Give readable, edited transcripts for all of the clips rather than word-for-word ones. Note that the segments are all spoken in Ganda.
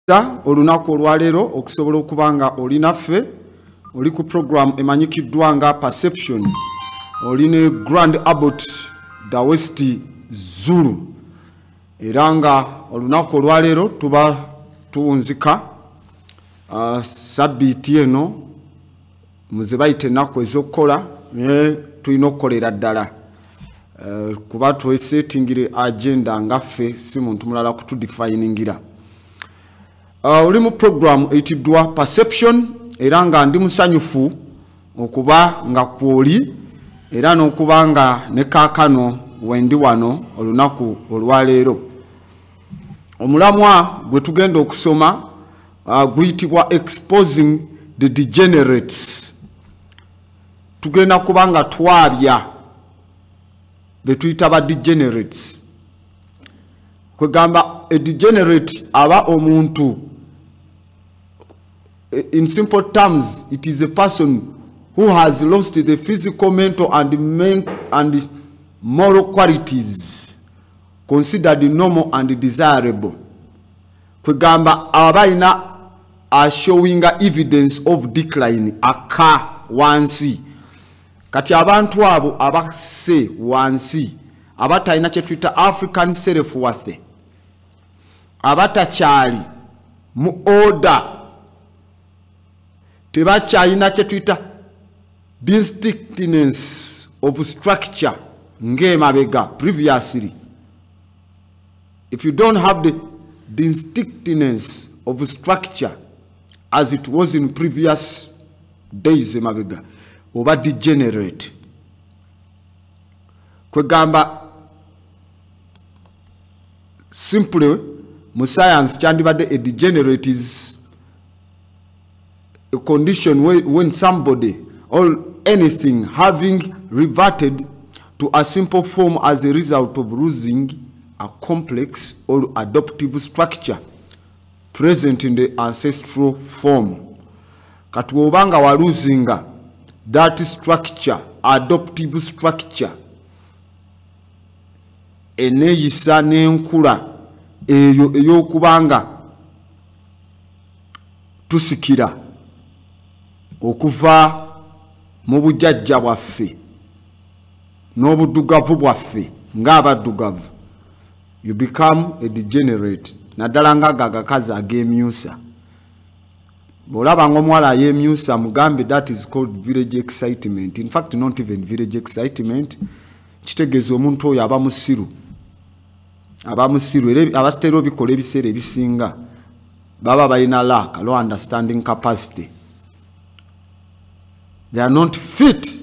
olunaku olwaleero okusobola okubanga oli naffe oli ku program emanyikiddwa nga Perception oli ne Grand Abbot Dawest Zulu era nga olunaku olwaleero tuba tuwunzika sabbiiti eno muze bayite ennaku ez'okkola tulina okukolera ddala kuba twesetingire agenda ngaffe si muntu mulala kutudefiningira. Oli mu program eyitiddwa Perception era nga ndi musanyufu okuba nga kwoli era n'okuba nga ne kaakano wendi wano olunaku olwaleero. Omulamwa gwe tugenda okusoma guyitibwa Exposing the Degenerates. Tugenda kuba nga twabya be tuyita ba degenerates. Kwegamba a degenerate aba omuntu, in simple terms, it is a person who has lost the physical, mental, and moral qualities considered normal and desirable. Kwegamba abaina are showing evidence of decline aka wansi. Kati abantu abo abase wansi abatalina kye tuyita African self-worth, abatakyali mu order, tebakyalina kye tuyita distinctness of structure ng'emabega previously. If you don't have the distinctness of structure as it was in previous days emabega, oba degenerate. Kwegamba simply mu science kyandibadde a degenerate is a condition when somebody or anything having reverted to a simple form as a result of losing a complex or adaptive structure present in the ancestral form. Kati wobanga wa losing that structure, adaptive structure, eneyisa n'enkula eyo ey'okubanga tusikira okuva mu bujjajja bwaffe n'obuddugavu bwaffe ng'abaddugavu, you become a degenerate. Naddala ng'agakazi ag'emyusa. Bolaba ng'omuwala ay'emyusa mugambe, that is called village excitement. In fact, not even village excitement. Kitegeeza omuntu oyo aba musiru. Aba musiru era abasitera obikola ebiseera ebisinga baba balina lack, low understanding capacity. They are not fit.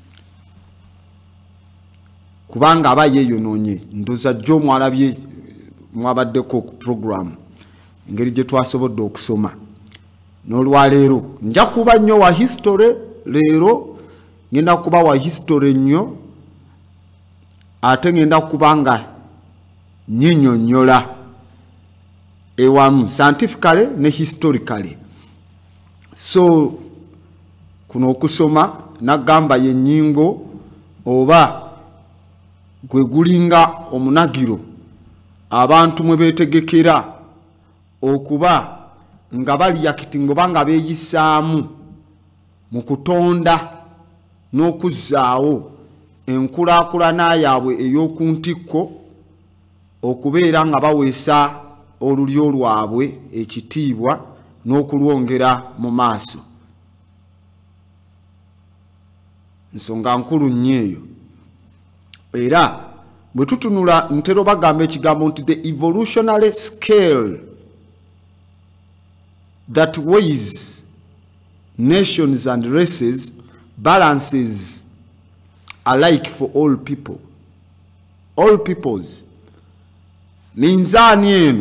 Kubanga aba yeeyonoonye. Ndoza jjo mwalabye mwabaddeko ku program engeri gye twasobodde okusoma. N'olwaleero nja kuba nnyo wa history leero, ngenda kuba wa history nnyo ate ngenda kuba nga nyinyonnyola ewamu scientifically ne historically. So kuno okusoma nagamba yennyingo oba gwe gulinga omunagiro abantu mwe beetegekera okuba nga bali yakitingo banga beeyisaamu mu kutonda n'okuzaawo enkulaakulana yaabwe ey'oku ntikko, okubeera nga baweesa olulyo lwabwe ekitiibwa n'okulwongera mu maaso. Nsonga nkulu nnyo eyo. Era bwe tutunula ntero bagamba ekigambo nti the evolutionary scale that weighs nations and races balances alike for all people. All peoples. Minzaani eno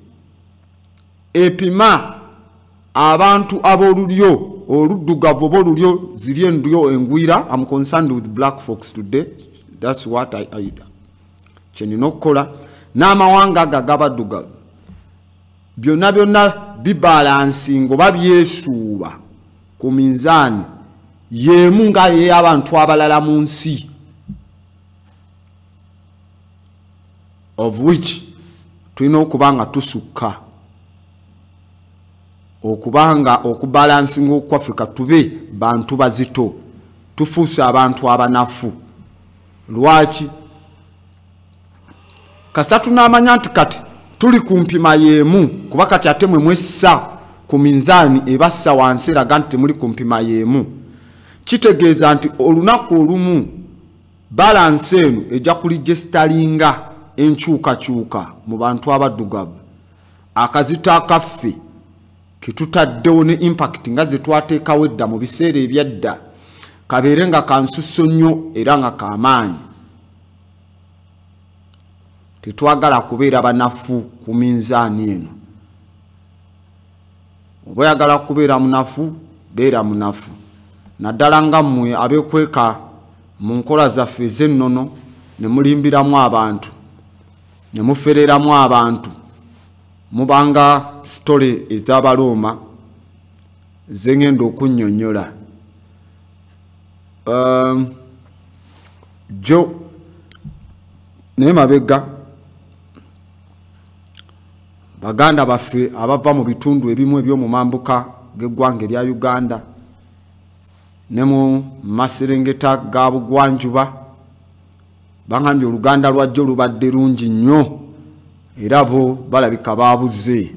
epima abantu ab'olulyo oluddugavu ob'olulyo ziri endyo engwira. I'm concerned with black folks today. That's what I kyenina okukola n'amawanga ago ag'abaddugavu byonna byonna bibalansinga oba byesuuba ku minzaani y'emu nga y'abantu abalala mu nsi, of which tulina okuba nga tusukka okubanga okubalansinga okwafrika tube bantu bazito tufuuse abantu abanafu lwaki kasita tunamanya nti kati tuli kumpima yemu kuba kati ate mwe mwessa ku minzaani ebassa wansi eraga nti temuli kumpima yemu kitegeeza nti olunaku olumu balansi eno ejja kuligestalinga enkyukakyuka mu bantu abaddugavu akazito akaffe ketutaddewo ne impact nga ze twateekawo edda mu biseera ebyadda kabeere nga kansusso nnyo era nga kamaanyi tetwagala kubeera banafu ku minzaani eno oba oyagala kubeera munafu beera munafu naddala nga mmwe abeekweka mu nkola zaffe ez'ennono ne mulimbiramu abantu ne mufereramu abantu mubanga sitole ez'Abalooma zengenda okunnyonnyola jo naye mabega baganda baffe abava mu bitundu ebimu eby'omu mambuka g'eggwanga erya Uganda ne mu maserengeta ga bugwanjuba bangambye oluganda lwajjo lubadde lungi nnyo era bo balabika baabuze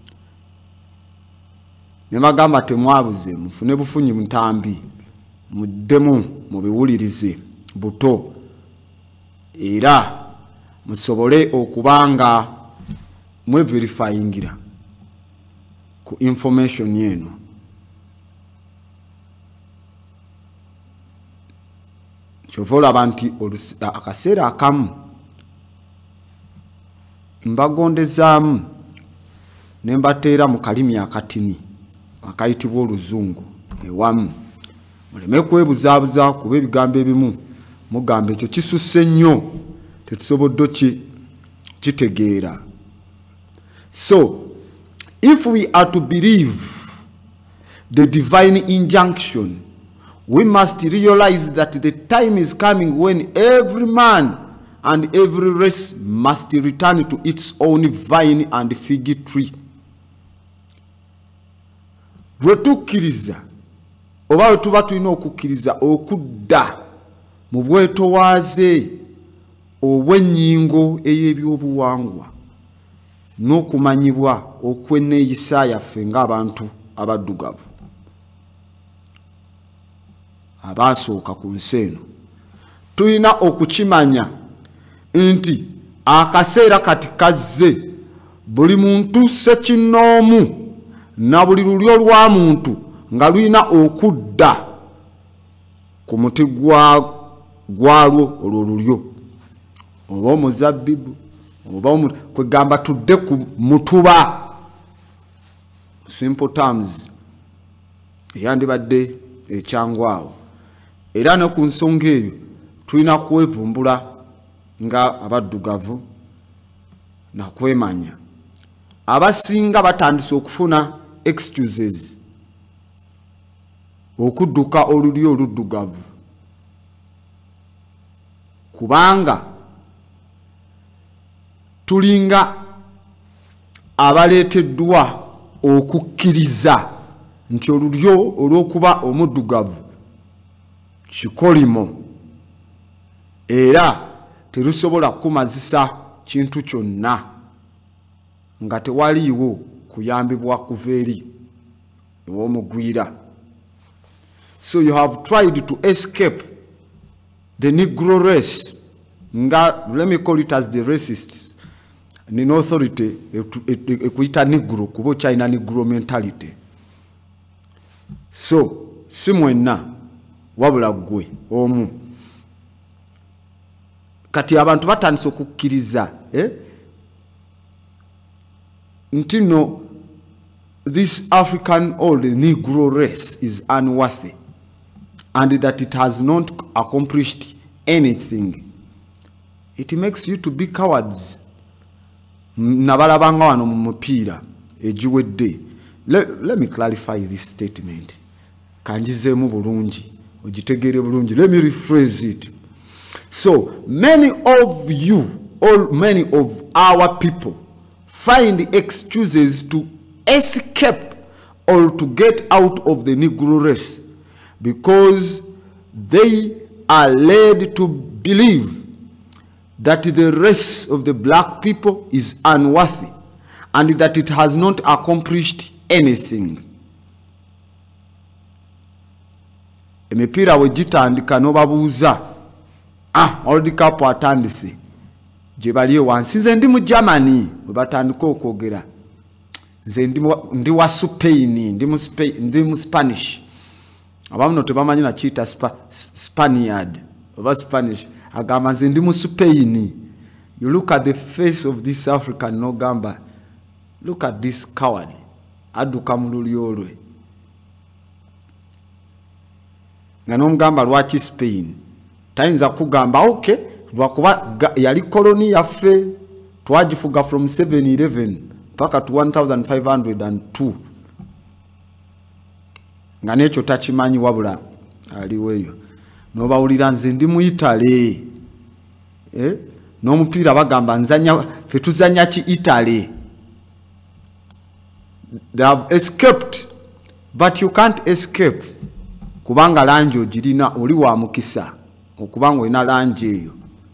ne bagamba temwabuze mufune bufunyi mutambi muddemu mubiwulirize buto era musobole okubanga mweverifyingira ku information yeno kyovola abantu akaseera akamu mbagondezaamu ne mbateera mu kalimi akatini akayitibwa oluzungu ewamu muleme kwebuzaabuza kuba ebigambo ebimu mugamba ekyo kisusse nnyo tetusobodde kitegeera. So if we are to believe the divine injunction, we must realize that the time is coming when every man and every race must return to its own vine and fig tree. Bwetukkiriza oba tuba tulina okukkiriza okudda mu bwetowaaze obw'ennyingo ey'ebyobuwangwa n'okumanyibwa okwenneeyisa yaffe ng'abantu abaddugavu abaasooka ku nsi eno, tulina okukimanya nti akaseera kati kazze buli muntu ssekinnoomu na buli lulyo lwa muntu nga lulina okudda ku muti gwalwo olwo lulyo oba omuzabbibu oba kwegamba tudde ku mutuba, simple terms eyandibadde ekyangwawo. Era ne ku nsonga eyo tulina kwevumbula nga abaddugavu na kwemanya. Abasinga batandise okufuna excuses okudduka olulyo oluddugavu kubanga tulinga abaleeteddwa okukkiriza nti olulyo olw'okuba omuddugavu kikolimo era terusobola kumazisa kintu kyonna nga tewaliiwo kuyambibwa kuva eri ew'omugwira. So you have tried to escape the Negro race. Let me call it as the racists. In authority, ekuita Negro, kubo China Negro mentality. So, simwenna wabula gwe omu. Kati abantu batandise okukkiriza, ntino this African or the Negro race is unworthy and that it has not accomplished anything. It makes you to be cowards. Nabalabanga wano mu mupiira ejiwedde. Let me clarify this statement. Kanjizemu bulungi, ojitegere bulungi. Let me rephrase it. So, many of you, or many of our people, find excuses to escape or to get out of the Negro race, because they are led to believe that the race of the black people is unworthy and that it has not accomplished anything. Emipiira wegitandika n'obabuuza World Cup atandise gye bali wansi. Nze ndi mu Germany we batandika okwogera, nze ndi wa Spain, ndi mu Spanish. Abamuno tebamanyi na kiita Spaniard oba Spanish. Agamba nze ndi mu Spain. You look at the face of this African n'ogamba, look at this coward. Adduka mu lulyo lwe. Nga n'omugamba lwaki Spain? Tayinza kugamba okay lwakuba yali koloni yaffe twagifuga from 711 paka to 1502. Nga nekyo takimanyi wabula aliweyo. N'obawulira nze ndi mu Italy. N'omupiira bagamba nzanya ffe tuzanya ki Italy. They have escaped, but you can't escape. Kubanga lanji ogirina oli wa mukisa okubanga olina lanji eyo.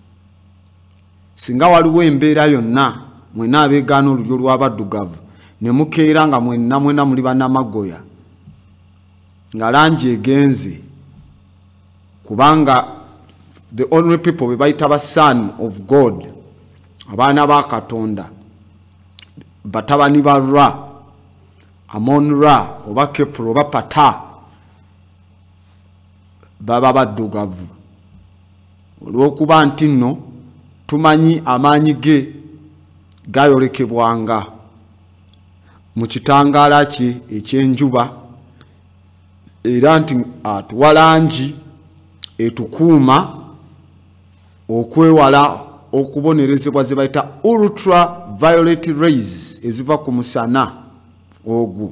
Singa waliwo embeera yonna mwena abeegaana olulyo lw'abaddugavu ne mukeera nga mwena muli bannamagoya nga lanji egenze, kubanga the only people be bayita ba son of God, abaana ba Katonda, batabani ba Ra, Amon Ra oba Kepro oba Pata, baba baddugavu. Olw'okuba nti nno tumanyi amaanyi ge gayolekebwanga mu kitangaala kye ekyenjuba, era nti atuwa langi etukuuma okwewala okubonerezebwa ze bayita ultra violet rays eziva ku musana ogwo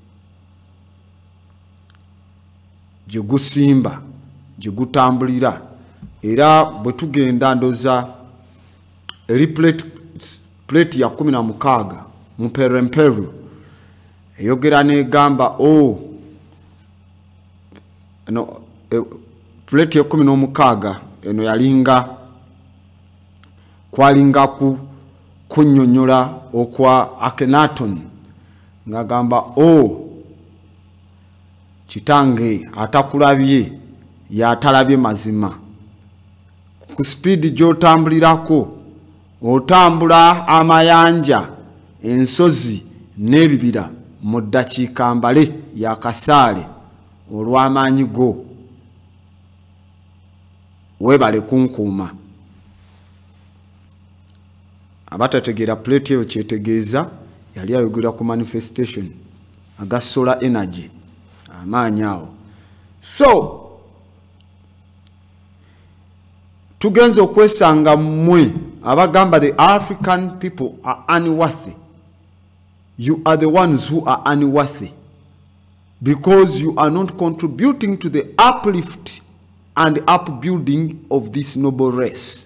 gye gusimba gye gutambulira. Era bwe tugenda ndoza eri plate ya 16 mu Peremperu eyogera negamba plate ya 16 eno yalinga kwalinga kunnyonnyola okwa Akhenaton nga gamba kitange atakulabye yatalabye mazima. Ku speed gy'otambulirako otambula amayanja, ensozi n'ebibira mu ddakiika mbale yakasaale olw'amaanyi go. Webale kunkuuma. Abatategeera plate eyo kyetegeeza yali ayogera ku manifestation aga solar energy amaanyi awo. So tugenze okwesanga mmwe abagamba the African people are unworthy. You are the ones who are unworthy because you are not contributing to the uplift and upbuilding of this noble race.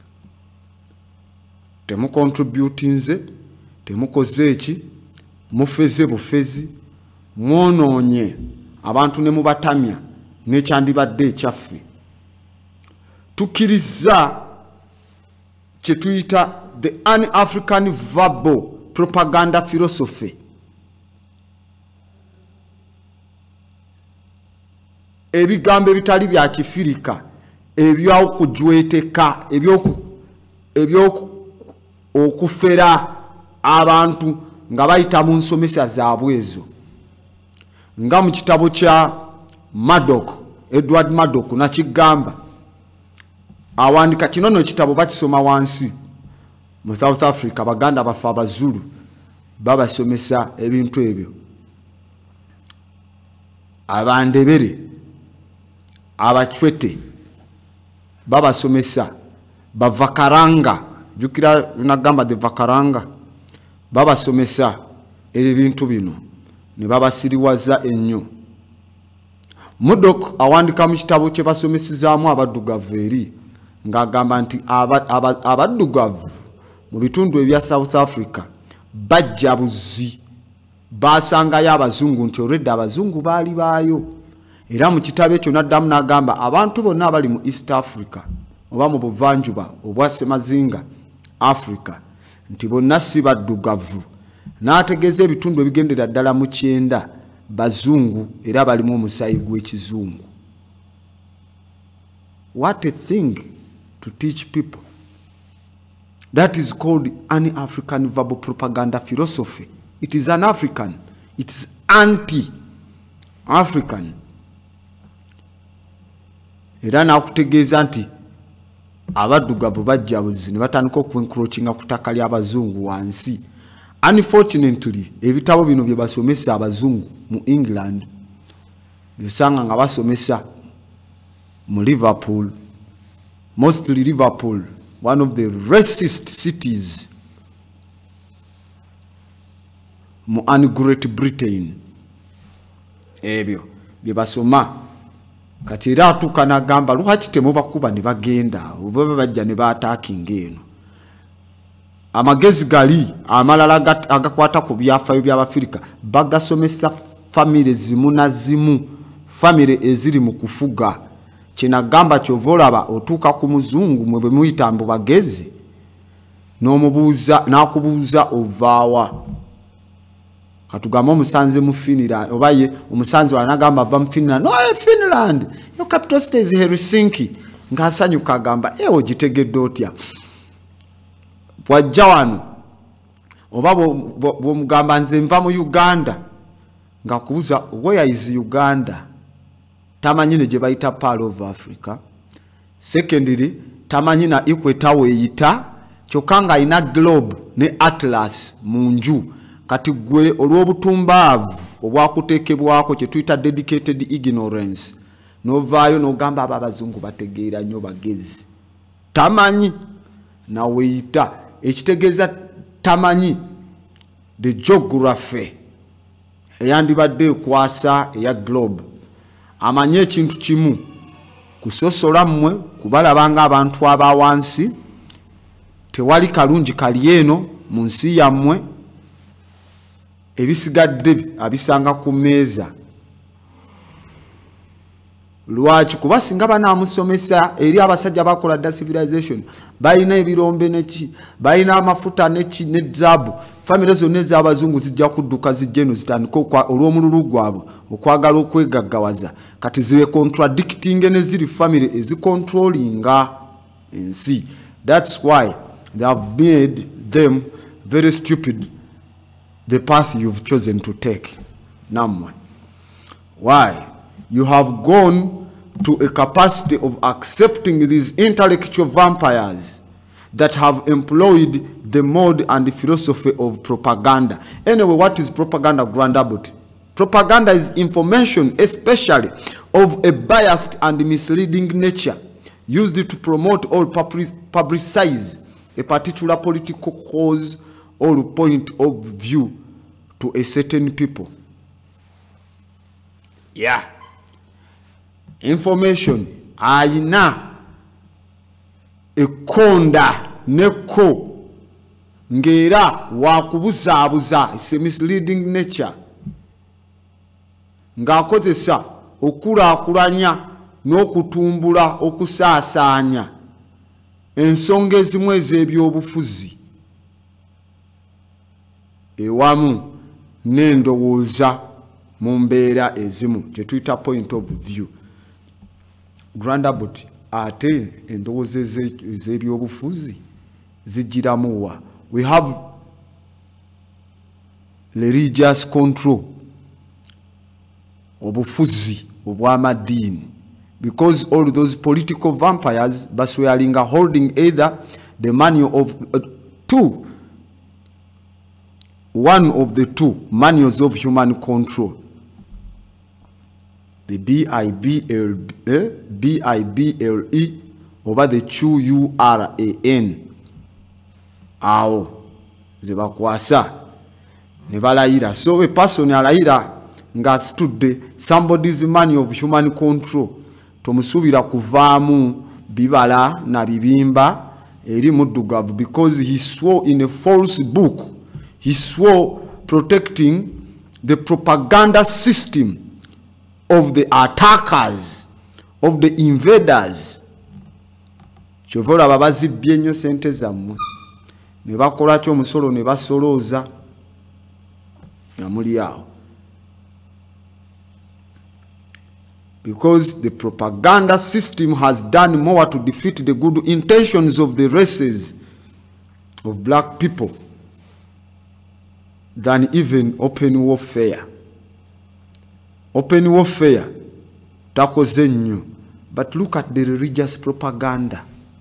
Temu contributinze, temu kozeeki, mufeze bufezi, mwonoonye abantu ne mubatamya n'ekyandibadde ekyaffe. Tukiriza kye tuyita the un-African verbal propaganda philosophy. Ebigambo ebitali bya kifirika ebyokujweteka okufera abantu nga bayita mu nsomesa zaabwe ezo, nga mu kitabo kya Edward Murdoch nakigamba. Awandika kinono kitabo bakisoma wansi mu South Africa, baganda bafa abazulu babasomesa ebintu ebyo. Abandebere abachwete babasomesa bavakaranga, jukira nagamba de vakaranga, babasomesa ebintu bino ne babasiriwaza ennyo. Murdoch awandika mu kitabo kye basomesezaamu abaddugavu eri ng'agamba nti abaddugavu mu bitundu ebya South Africa bajja buzi basangayo abazungu nti already abazungu baali baayo. Era mu kitabe ekyo n'addamu n'agamba abantu bonna abali mu East Africa oba mu buvanjuba obwa Ssemazinga Africa nti bonna si baddugavu. N'ategeeza ebitundu ebigendera ddala mu 9 bazungu era balimu omusaayi gw'ekizungu. What a thing to teach people. That is called an African verbal propaganda philosophy. It is an African. It is anti-African. Era nakutegeeza nti abaddugavu bajja buzi ne batandika okwencroachinga ku ttaka ly'abazungu wansi. Unfortunately, ebitabo bino bye basomesa abazungu mu England bisanga nga basomesa mu Liverpool, mostly Liverpool, one of the racist cities mu Great Britain. Ebyo bye basoma kati era atuuka n'agamba lwaki temubakuba ne bagenda oba bajja ne baataakinga eno. Amagezi gali amalala agakwata ku byafaayo by'Abafirika bagasomesa famire zimu na zimu, famire eziri mu kufuga. Kinagamba kyova olaba otuuka ku muzungu mwe bwe muyita mbu bagezi n'akubuuza ovaawa. Katugamba omusanze mu Finland oba ye omusanze wala n'agamba ava mu Finland. No, Finland, your capital city is Helsinki. Ng'asanyuka agamba ogitegedde otya? Bwajja wano oba bw'omugamba nze nva mu Uganda ng'akubuuza where is Uganda? Tamanyi ne gye bayita Pearl of Africa. Secondly, tamanyi na equator weeyita kyokka ng'alina globe ne atlas mu nju. Kati gwe olw'obutumbaavu obwakuteekebwako kye tuyita dedicated ignorance n'ovaayo n'ogamba abo abazungu bategeera nnyo bagezi. Tamanyi na weeyita ekitegeeza tamanyi the geography eyandibadde ekwasa eya globe. Amanye ekintu kimu kusosola mmwe kubalabanga abantu abawansi tewali kalungi kali eno mu nsi yammwe ebisigadde abisanga ku meeza. Lwaki? Kuba singa banaamusomesa eri abasajja bakola da civilization balina ebirombe neki balina amafuta neki ne zaabu, famire zonna ez'abazungu zijja kudduka zijjeno zitandika olw'omululu gwabwe okwagala okwegaggawaza kati zibe contradicting ne ziri famire ezicontrollinga ensi. That's why they have made them very stupid, the path you've chosen to take. Namwe. Why? You have gone to a capacity of accepting these intellectual vampires that have employed the mode and the philosophy of propaganda. Anyway, what is propaganda, Grand Abbot? Propaganda is information, especially of a biased and misleading nature, used to promote or publicize a particular political cause or point of view to a certain people. Yeah. Information aina ekonda neko ngera wakubuzaabuza, it's a misleading nature, ng'akozesa okulaakulanya n'okutumbula okusaasaanya ensonga ezimu ez'ebyobufuzi ewamu n'endowooza mu mbeera ezimu gye tuyita point of view. Grand Abbot, ate endowooza ez'ebyobufuzi zijjiramuwa? We have religious control, obufuzi obw'amadiini, because all those political vampires baswearing are holding either the manual of one of the two manuals of human control, the BIBLE over the QURAN. Awo zebakwasa ne balayira. So a person alayira nga studde somebody's manual of human control tomusubira kuvaamu bibala na bibimba eri muddugavu, because he swore in a false book. He swore protecting the propaganda system of the attackers, of the invaders. Chovola babazi bienyo sente zammwe. Ne bakola kyo musolo ne basoloza. Namuli yao. Because the propaganda system has done more to defeat the good intentions of the races of black people than even open warfare. Open warfare, takoze nnyo. But look at the religious propaganda.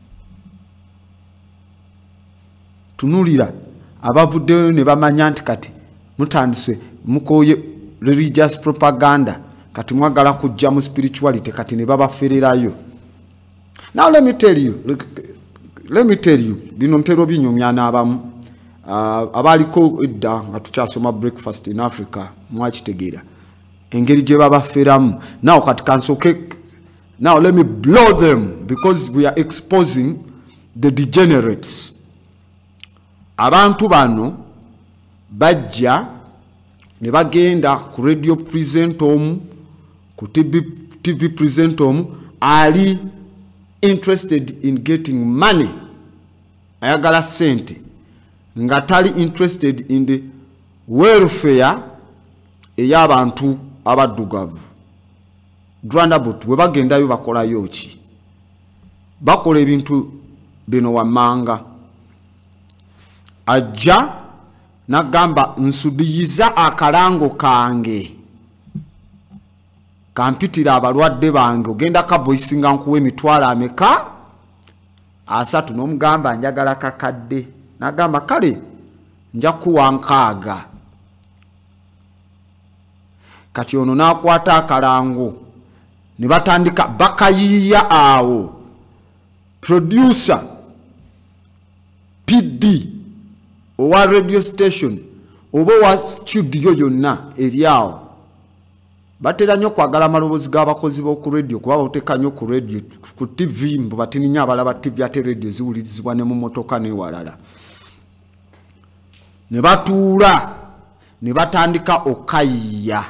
Tunulira abavuddeyo ne bamanya nti kati mutandise mukoye religious propaganda kati mwagala kujja mu spirituality kati ne babafererayo. Now let me tell you bino ntero binyumyana abamu abaliko edda nga tukyasoma Breakfast in Africa mwakitegeera engeri gye babaferamu. Now kati kansoke, now let me blow them because we are exposing the degenerates. Abantu bano bajja ne bagenda ku radio present omu, ku TV present omu, ali interested in getting money, ayagala sente, nga tali interested in the welfare ey'abantu abaddugavu. Grandabut we bagendayo bakolayo ki? Bakola ebintu bino wamanga. Ajja nagamba nsudiyiza akalango kange kampitira abalwadde bange ogenda ka voice nga nkuwe emitwalo ameka 3 n'omugamba njagala kakadde nagamba kale nja kuwa 6 kati ono nakwata akalango ne batandika bakayiya awo producer PD owa radio station oba wa studio yonna eriawo batera nnyo kwagala amalobozi g'abakozi b'oku radio kuba boteka nnyo ku radio ku TV mbu batininya abalaba TV ate radio ziwulirizibwa ne mu motoka n'ewalala ne batuula ne batandika okayiya.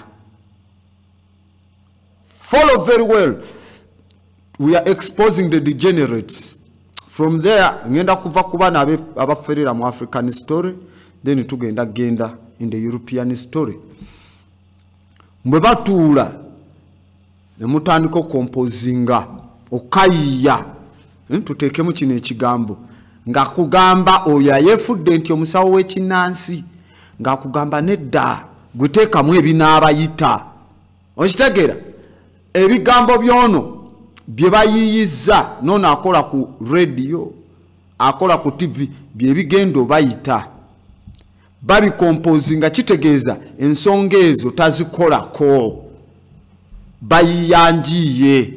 Follow very well. We are exposing the degenerates. From there, ngenda kuva kubana abaferera mu African story, then tugenda genda in the European story. Mwe batuula ne mutandika composinga okayiya. Tuteekemu kino ekigambo nga kugamba oyo ayefudde nti omusawo w'ekinnansi nga kugamba nedda gweteekamu ebinaabayita. Okitegeera ebigambo byono bye bayiyiza nono akola ku radio akola ku TV bye bigendo bayita babi composing kitegeeza ensonga ezo tazikolako bayiyanjiye.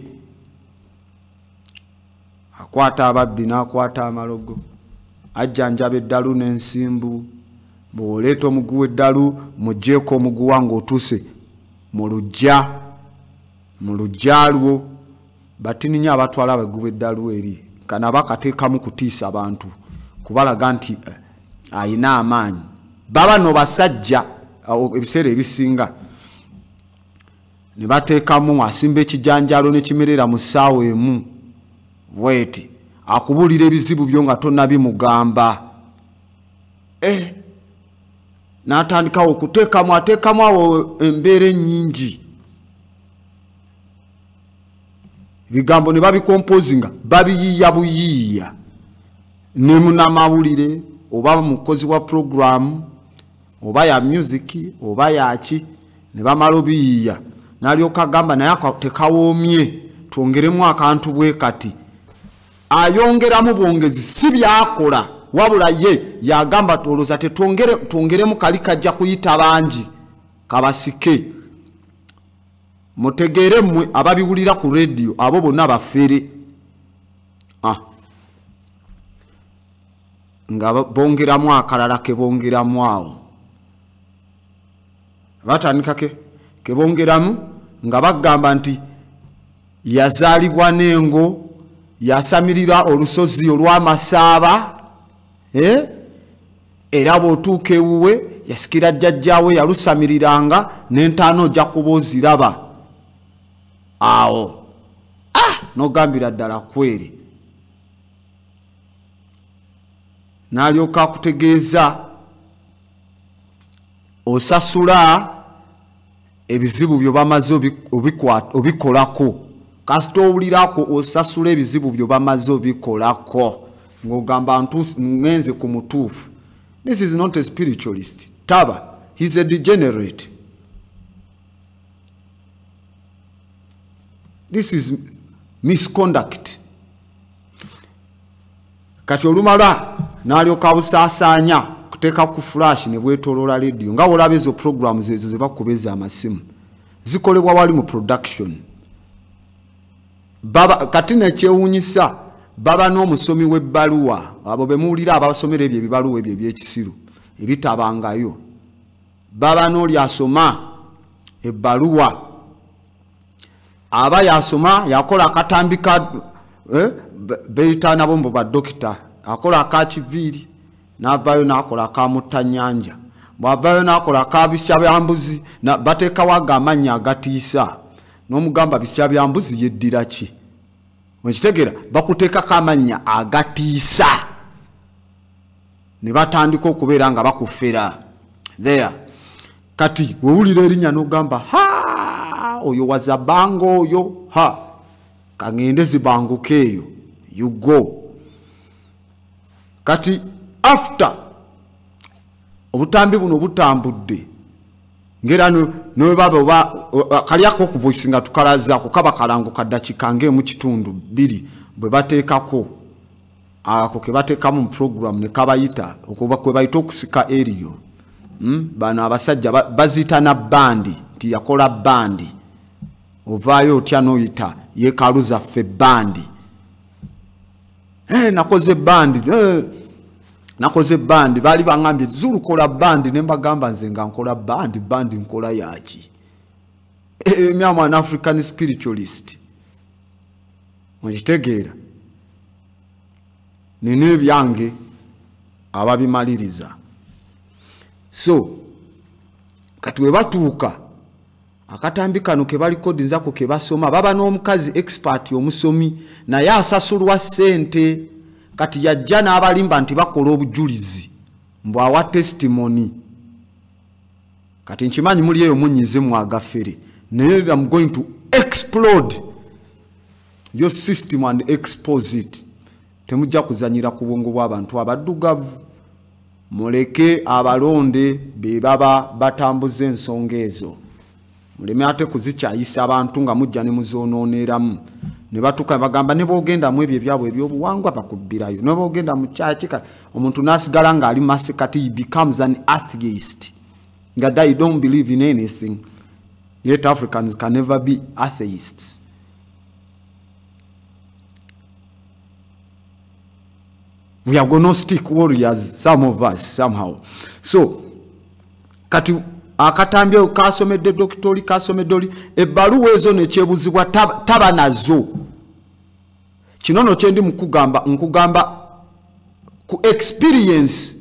Akwata ababbi n'akwata amalogo ajjanjaba eddalu n'ensimbu bw'oleeta omuguwa eddalu mugjeeko omuguwa ng'otuuse mu lujja lwo batininya abatwala abaguwa eddalu eri kana bakateekamu kutiisa abantu kubalaga nti ayina amaanyi. Baba no basajja ebiseera ebisinga ne bateekamu asimba ekijanjalo n'ekimerera mu ssaawa emu bweti akubulira ebizibu byo nga tonnabimugamba n'atandikawo okuteekamu ateekamu awo embeera ennyingi. Bigambo ne babicomposinga babiyiya buyiya ne munamawulire oba mukozi wa program oba ya music oba yaki ne bamala obiyiya n'alyoka gamba naye tekawomye twongeremu akantu bwe kati ayongeramu bwongezi si byakola wabula ye yagamba toloza twongeremu kali kajja kuyita bangi kabasike. Mutegere mwe ababiwulira ku radio abo bonna bafere nga bongeramu akalala ke bongeramu awo batandika ke bongeramu nga bagamba nti yazaalibwa n'engo yasamirira olusozi olw'amasaaba era bw'otuuka ewuwe yasikira jjajjaawe yalusamiriranga n'entaano ojja kuba oziraba awo n'ogambira ddala kweri n'alyoka akutegeeza osasula ebizibu byo bamaze obikolako kasita owulirako osasula ebizibu byo bamaze obikolako ng'ogamba ngenze ku mutuufu. This is not a spiritualist. Taba, he's a degenerate. This is misconduct. Kati olumala n'alyoka busaasanya kuteeka ku flash ne bwetoloola radio nga olaba ezo programs ezo ze bakubeza amasimu zikolebwa wali mu production. Kati nekyewuunyisa baba n'omusomi w'ebbaluwa abo be muwulira abasomera ebyo ebibaluwa ebyo ebyekisiru ebitabangayo baba n'oli asoma ebbaluwa aba yasoma yakola akatambi ka beita nabo mbo badokita akola akakiviiri n'avaayo n'akola akamutanyanja bw'avaayo n'akola akabisya byambuzi bateekawo agamanya agatiisa n'omugamba bisya byambuzi yeddira ki Mwekitegera bakuteekako amanya agatiisa ne batandika okubeera nga bakufera there. Kati wewulira erinnya n'ogamba oyo wazabango oyo kangende zibanguke eyo you go. Kati after obutambi buno butambudde ngera no baba kaliako okuvoisinga tukalaza kukaba kalango kadakika ngemu kitundu 2 bwe bateekako ako ke bateekamu mu program ne kabayita okuba kwe bayita okusika eriyo bano abasajja bazita na bandi nti yakola bandi ovaayo otya noyita yekaluza ffe bandi nakoze bandi bali bangambye zulu kola bandi nemba gamba nze nga nkola bandi nkola yaki myama an African spiritualist mujitegeera nene byange ababimaliriza. So kati we batuuka akatambi kano ke bali kodinzako ke basoma baba n'omukazi expert omusomi naye asasulwa sente. Kati yajja n'abalimba nti bakola obujulizi mbw awa testimony. Kati nkimanyi muli eyo munyize mwagafere naye I'm going to explode your system and expose it. Temujja kuzanyira ku bwongo bw'abantu abaddugavu. Muleke abalonde be baba batambuze ensonga ezo. Muleme ate kuzikyayisa abantu nga mujja ne muzoonooneramu. Ne batuka bagamba ne boogenda mu ebyo byabwe ebyobuwangwa bakubbirayo. Ne boogenda mu kyakika omuntu nasigala nga ali masekati, he becomes an atheist. Nga they don't believe in anything. Yet Africans can never be atheists. We are gnostic warriors, some of us, somehow. So, kati akatambye kasomedde doktori kasomedde ebbaluwa ezo nekyebuzibwa taba nazo. Kinono kyendi nkugamba ku experience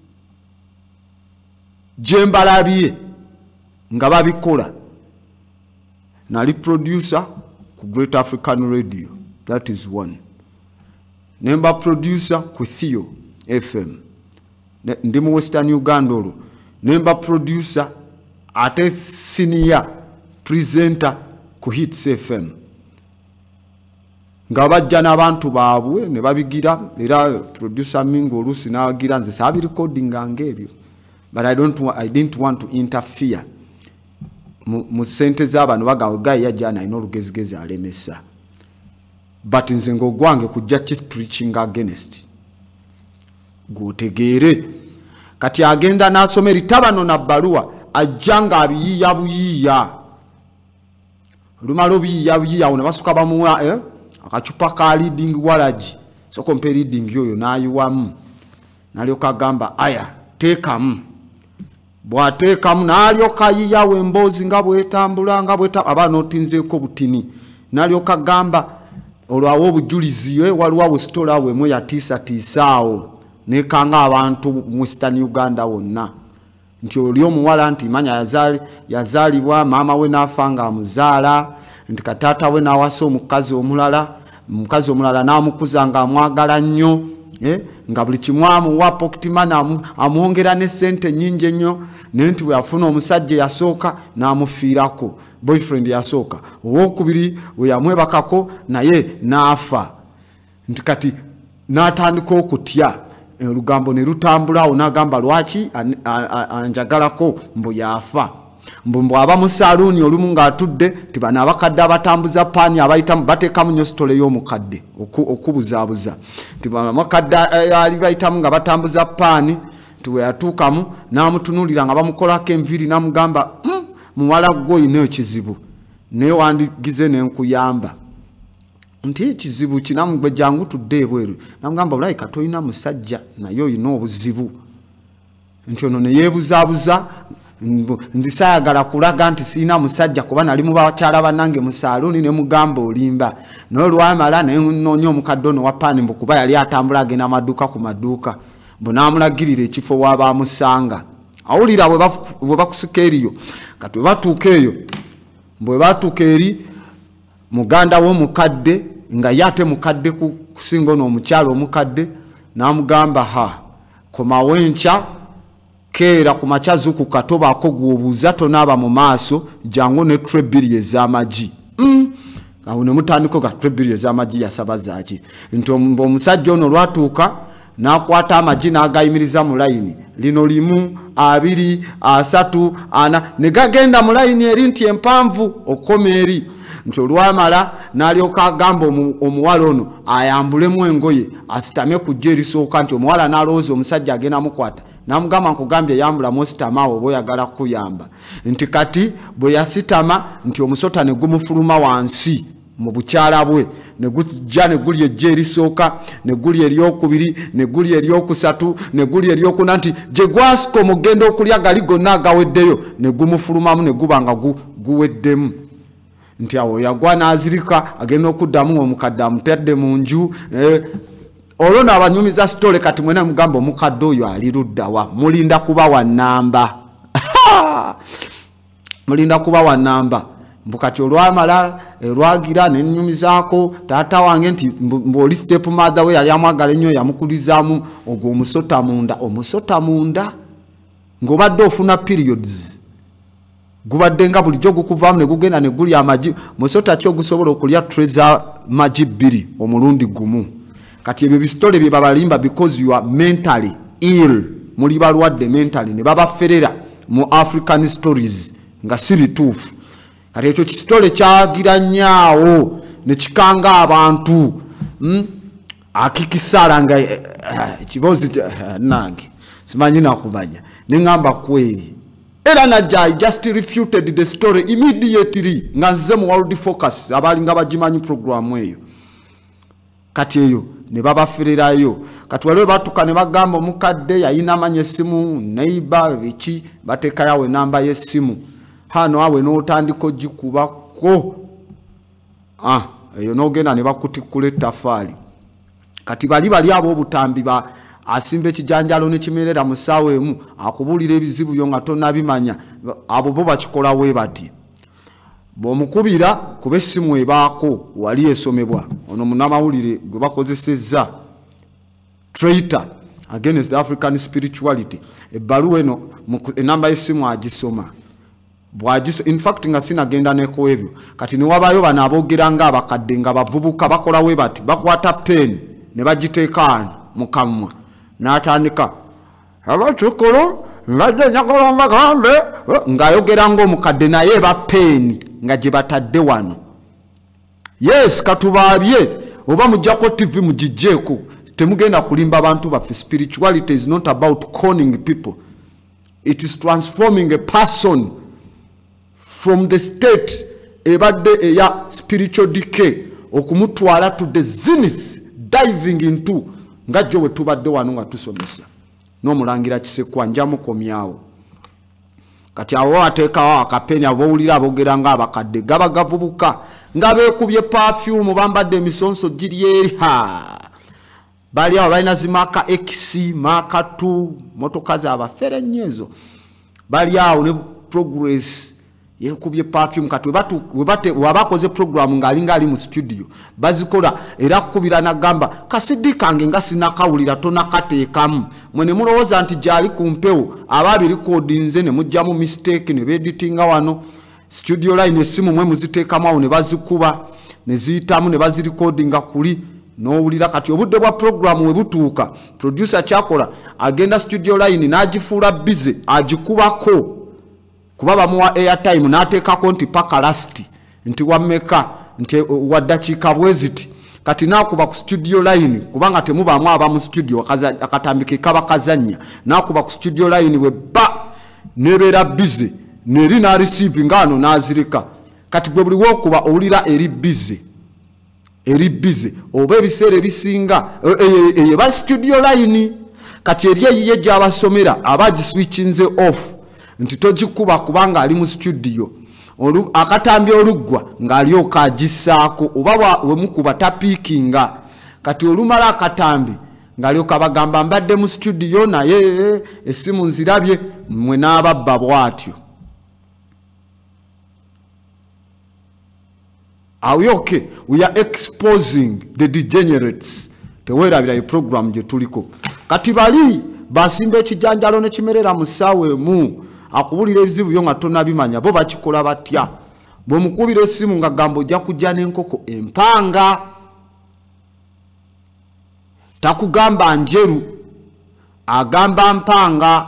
gyembalabye nga babikola. Nali producer ku Great African Radio, that is one. Nemba producer ku Theo FM. Ndi mu Western Uganda olwo. Nemba producer ate senior presenter ku Hits FM. Nga bajja n'abantu baabwe ne babigira era producer Mingo olusi n'abagira nze sabi recording ngebyo. But I didn't want to interfere. Mu sente z'abantu bagawe yajjana ino lugezigezi alemesa. But nze ng'ogwange kujja preaching against. Gutegeere. Kati agenda n'asoma eritabano na bbaluwa ajjanga abiyiya buyiya. Lumalo biyiya buyiya ono basuka bamuwa akacupa ka leading walaji. So compare reading yoyo n'ayiwamu. N'alyoka agamba aya teekamu. Bw'ateekamu n'alyoka yiyawo emboozi nga bwetambula abaana otinzeeko butini. N'alyoka agamba olwawo obujulizi waliwo sitola awo emu yatiisaawo nekanga abantu mu Western Uganda wonna nti oli omuwala nti manya yazaalibwa maama we n'afa nga amuzaala nti kataata we n'awasa omukazi omulala n'amukuza nga amwagala nnyo nga buli kimu amuwa pocket money amwongera ne ssente nnyingi ennyo naye nti bwe yafuna omusajja yasooka n'amufiirako boyfriend yasooka owookubiri bwe yamwebakako naye n'afa nti kati n'atandika okutya olugambo ne lutambula awo n'agamba lwaki anjagalako mbu yafa mbu aba mu saluuni olumu ng'atudde ti bano abakadde abatambuza paani abayitamu bateekamu nnyo sitole y'omukadde okubuzaabuza ti bano abakadde ali bayitamu nga batambuza paani ti bwe yatuukamu n'amutunuulira nga bamukolako enviiri n'amugamba muwala gwe oyina ekizibu naye wandigize n'enkuyamba nti ekizibu kinamu gwe jangu tudde ebweru namugamba olabika toyina musajja naye oyina obuzibu nti ono ne yeebuzaabuza ndi saayagala kulaga nti siina musajja kuba nali mu bakyala bannange mu saaluuni ne mugamba olimba naye olwamala naye noonya omukadde ono wa paani mbu kuba yali atambula agenda amaduuka ku maduuka mbu n'amulagirira ekifo waabamusanga awulira bwe bakusika eriyo kati bwe batuuka eyo bwe batuuka eri muganda w'omukadde nga ye ate mukadde kusinga ono omukyalo omukadde n'amugamba komawo enkya keera ku makyazi ku katoba ako gw'obuuza tonaaba mu maaso jangu ne tray bbiri ez'amagi awo ne mutandika ga tray bbiri ez'amagi yasaba zaaki nti omusajja ono lwatuuka n'akwata amagi n'agayimiriza mu layini lino 1 2 3 4 ne gagenda mu layini eri nti empanvu okoma eri nti olwamala n'alyoka agamba omuwala ono ayambulemu engoye asitame kujja erisooka nti omuwala n'alowooza omusajja agenda mukwata n'amugamba nkugambye yambulamu ositama awo oba oyagala kukuyamba nti kati bwe yasitama nti omusota ne gumufuluma wansi mu bukyala bwe ne gujja ne guli ejja erisooka ne guli eryokubiri ne guli eryokusatu ne guli eryokuna nti gye gwasika omugenda okulya gali gonna agaweddeyo ne gumufulumamu ne guba nga guweddemu nti awo yagwa n'azirika agenda okuddamu omukadde amutedde mu nju olwo n'abanyumiza sitole kati mwena mugamba omukadde oyo ali luddawa mulinda kuba wa nnamba mulinda kuba wa nnamba mbu kati olwamala lwagira nenyumizaako taata wange nti mboli step mother we yali amwagala ennyo yamukulizaamu ogwo omusota munda ng'obadde ofuna periods gubadde nga bulijjo gukuvaamu ne gugenda ne gulya amagi musota ki ogusobola okulya treza magi 2 omulundi gumu kati ebyo bisitole bye babalimba because you are mentally ill muli balwadde mentally ne babaferera mu African stories nga si bituufu kati ekyo kisitole kyagira nnyawo ne kikanga abantu akikisala nga kibozi nange simanyi nakumanya neŋŋamba kweri era najja just refuted the story immediately nga nze mu World Focus abalinga bagimanyi program eyo kati eyo ne babafererayo kati waliwo batuka ne bagamba omukadde yayina amanya essimu neighbor biki bateekayo awo enamba y'essimu hano awe n'otandika ogikubako eyo n'ogenda ne bakutikula ettafaali kati bali abo obutambi asimba ekijanjalo ne kimerera mu ssaawa emu akubuulira ebizibu byo nga tonnabimanya abo bo bakikola we bati bw'omukubira kuba essimu ebaako wali esomebwa ono munnamawulire gwe bakozesezza traitor against the African spirituality ebbaluwa eno enamba y'essimu agisoma in fact nga sinagenda neko ebyo kati ne wabayo bano aboogera nga abakadde nga bavubuka bakola we bati bakwata pen ne bagiteeka mu kamwa n'atandika abakikolo mbadde njagala mbagambe ng'ayogera ng'omukadde naye bapeni nga gye batadde wano yes katubaabye oba mujjako TV mugijjeeko temugenda kulimba abantu baffe spirituality is not about conning people it is transforming a person from the state ebadde eya spiritual decay okumutwala to the zenith diving into nga jjo we tubadde wano nga tusomesa n'omulangira Kisekwa njamukomyawo kati awo ateekawo akapenya bowulira aboogera nga abakadde gaba gavubuka nga beekubye perfume bambadde emisonso giri eri bali awo balina zimaka X maka 2 motoka zaabafere nnyo ezo bali awo ne progress yekubye perfume kati wabakoze program ngalinga ali mu studio bazikola era kubira nagamba kasidi kange nga sinakawulira tonakateekamu mwene mulowooza nti gyali ku mpewo ababi recordinze ne mujjamu mistake ne beeditinga wano studio line esimu mwe muziteekamu awo ne bazikuba ne ziyitamu ne bazirecordinga kuli n'owulira kati obudde bwa program we butuuka producer kyakola agenda studio line n'agifuula busy agikubako kuba bamuwa airtime n'ateekako nti paka last nti wammeka nti waddakiika bweziti kati nakuba ku studio line kubanga temubaamu aba mu studio akatambike kaba kazanya nakuba ku studio line we ba nebeera busy neri na receive ngano nazirika kati gwe buli wokuba owulira eri busy oba ebiseera ebisinga eba studio line kati eri eyiye gy'abasomera abagiswitchinze off nti togikuba kubanga ali mu studio akatambi oluggwa ng'alyoka agissaako oba wemukuba tapiikinga kati olumala akatambi ng'alyoka bagamba mbadde mu studio naye essimu nzirabye mwe n'ababba bw'atyo. Are we okay? We are exposing the degenerates. Tewerabira e program gye tuliko. Kati bali basimba ekijanjalo ne kimerera mu ssaawa emu akubulira ebizibu byo nga tonabimanya bo bakikola batya. Bwe mukubira essimu nga gambo ojja kujja n'enkoko empanga. Takugamba njeru agamba mpanga.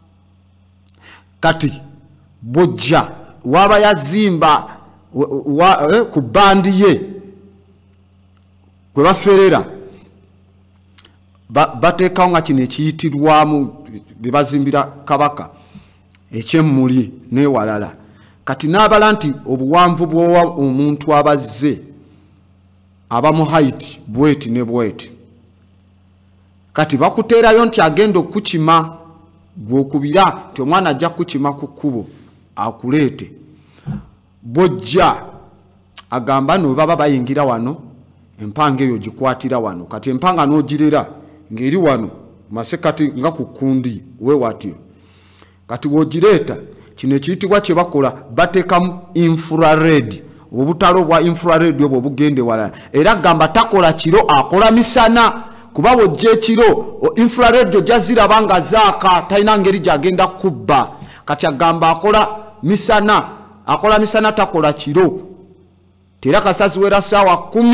Kati bojja waba yazimba ku bandi ye kwe baferera bateekawo nga kino ekiyitirwamu bebazimbira kabaka ekyemmuli n'ewalala kati n'abala nti obuwanvu bw'owa omuntu abazze aba mu height bweti ne bweti kati bakuteerayo nti agenda okukima gw'okubira nti omwana ajja kukima ku kkubo akuleete bojja agamba no baba bayingira wano empanga eyo gikwatira wano kati empanga n'ogirera ng'eri wano masekati nga ku kundi we watyo kati w'ogireeta kino ekiyitibwa kye bakola bateekamu infrared obutalo bwa infrared obwo bugende walala era gamba takola kiro akola misana kuba wojja ekiro infrared ojja ziraba nga zaaka talina ngeri gyagenda kubba kati agamba akola misana takola kiro tera kasasi wera sawa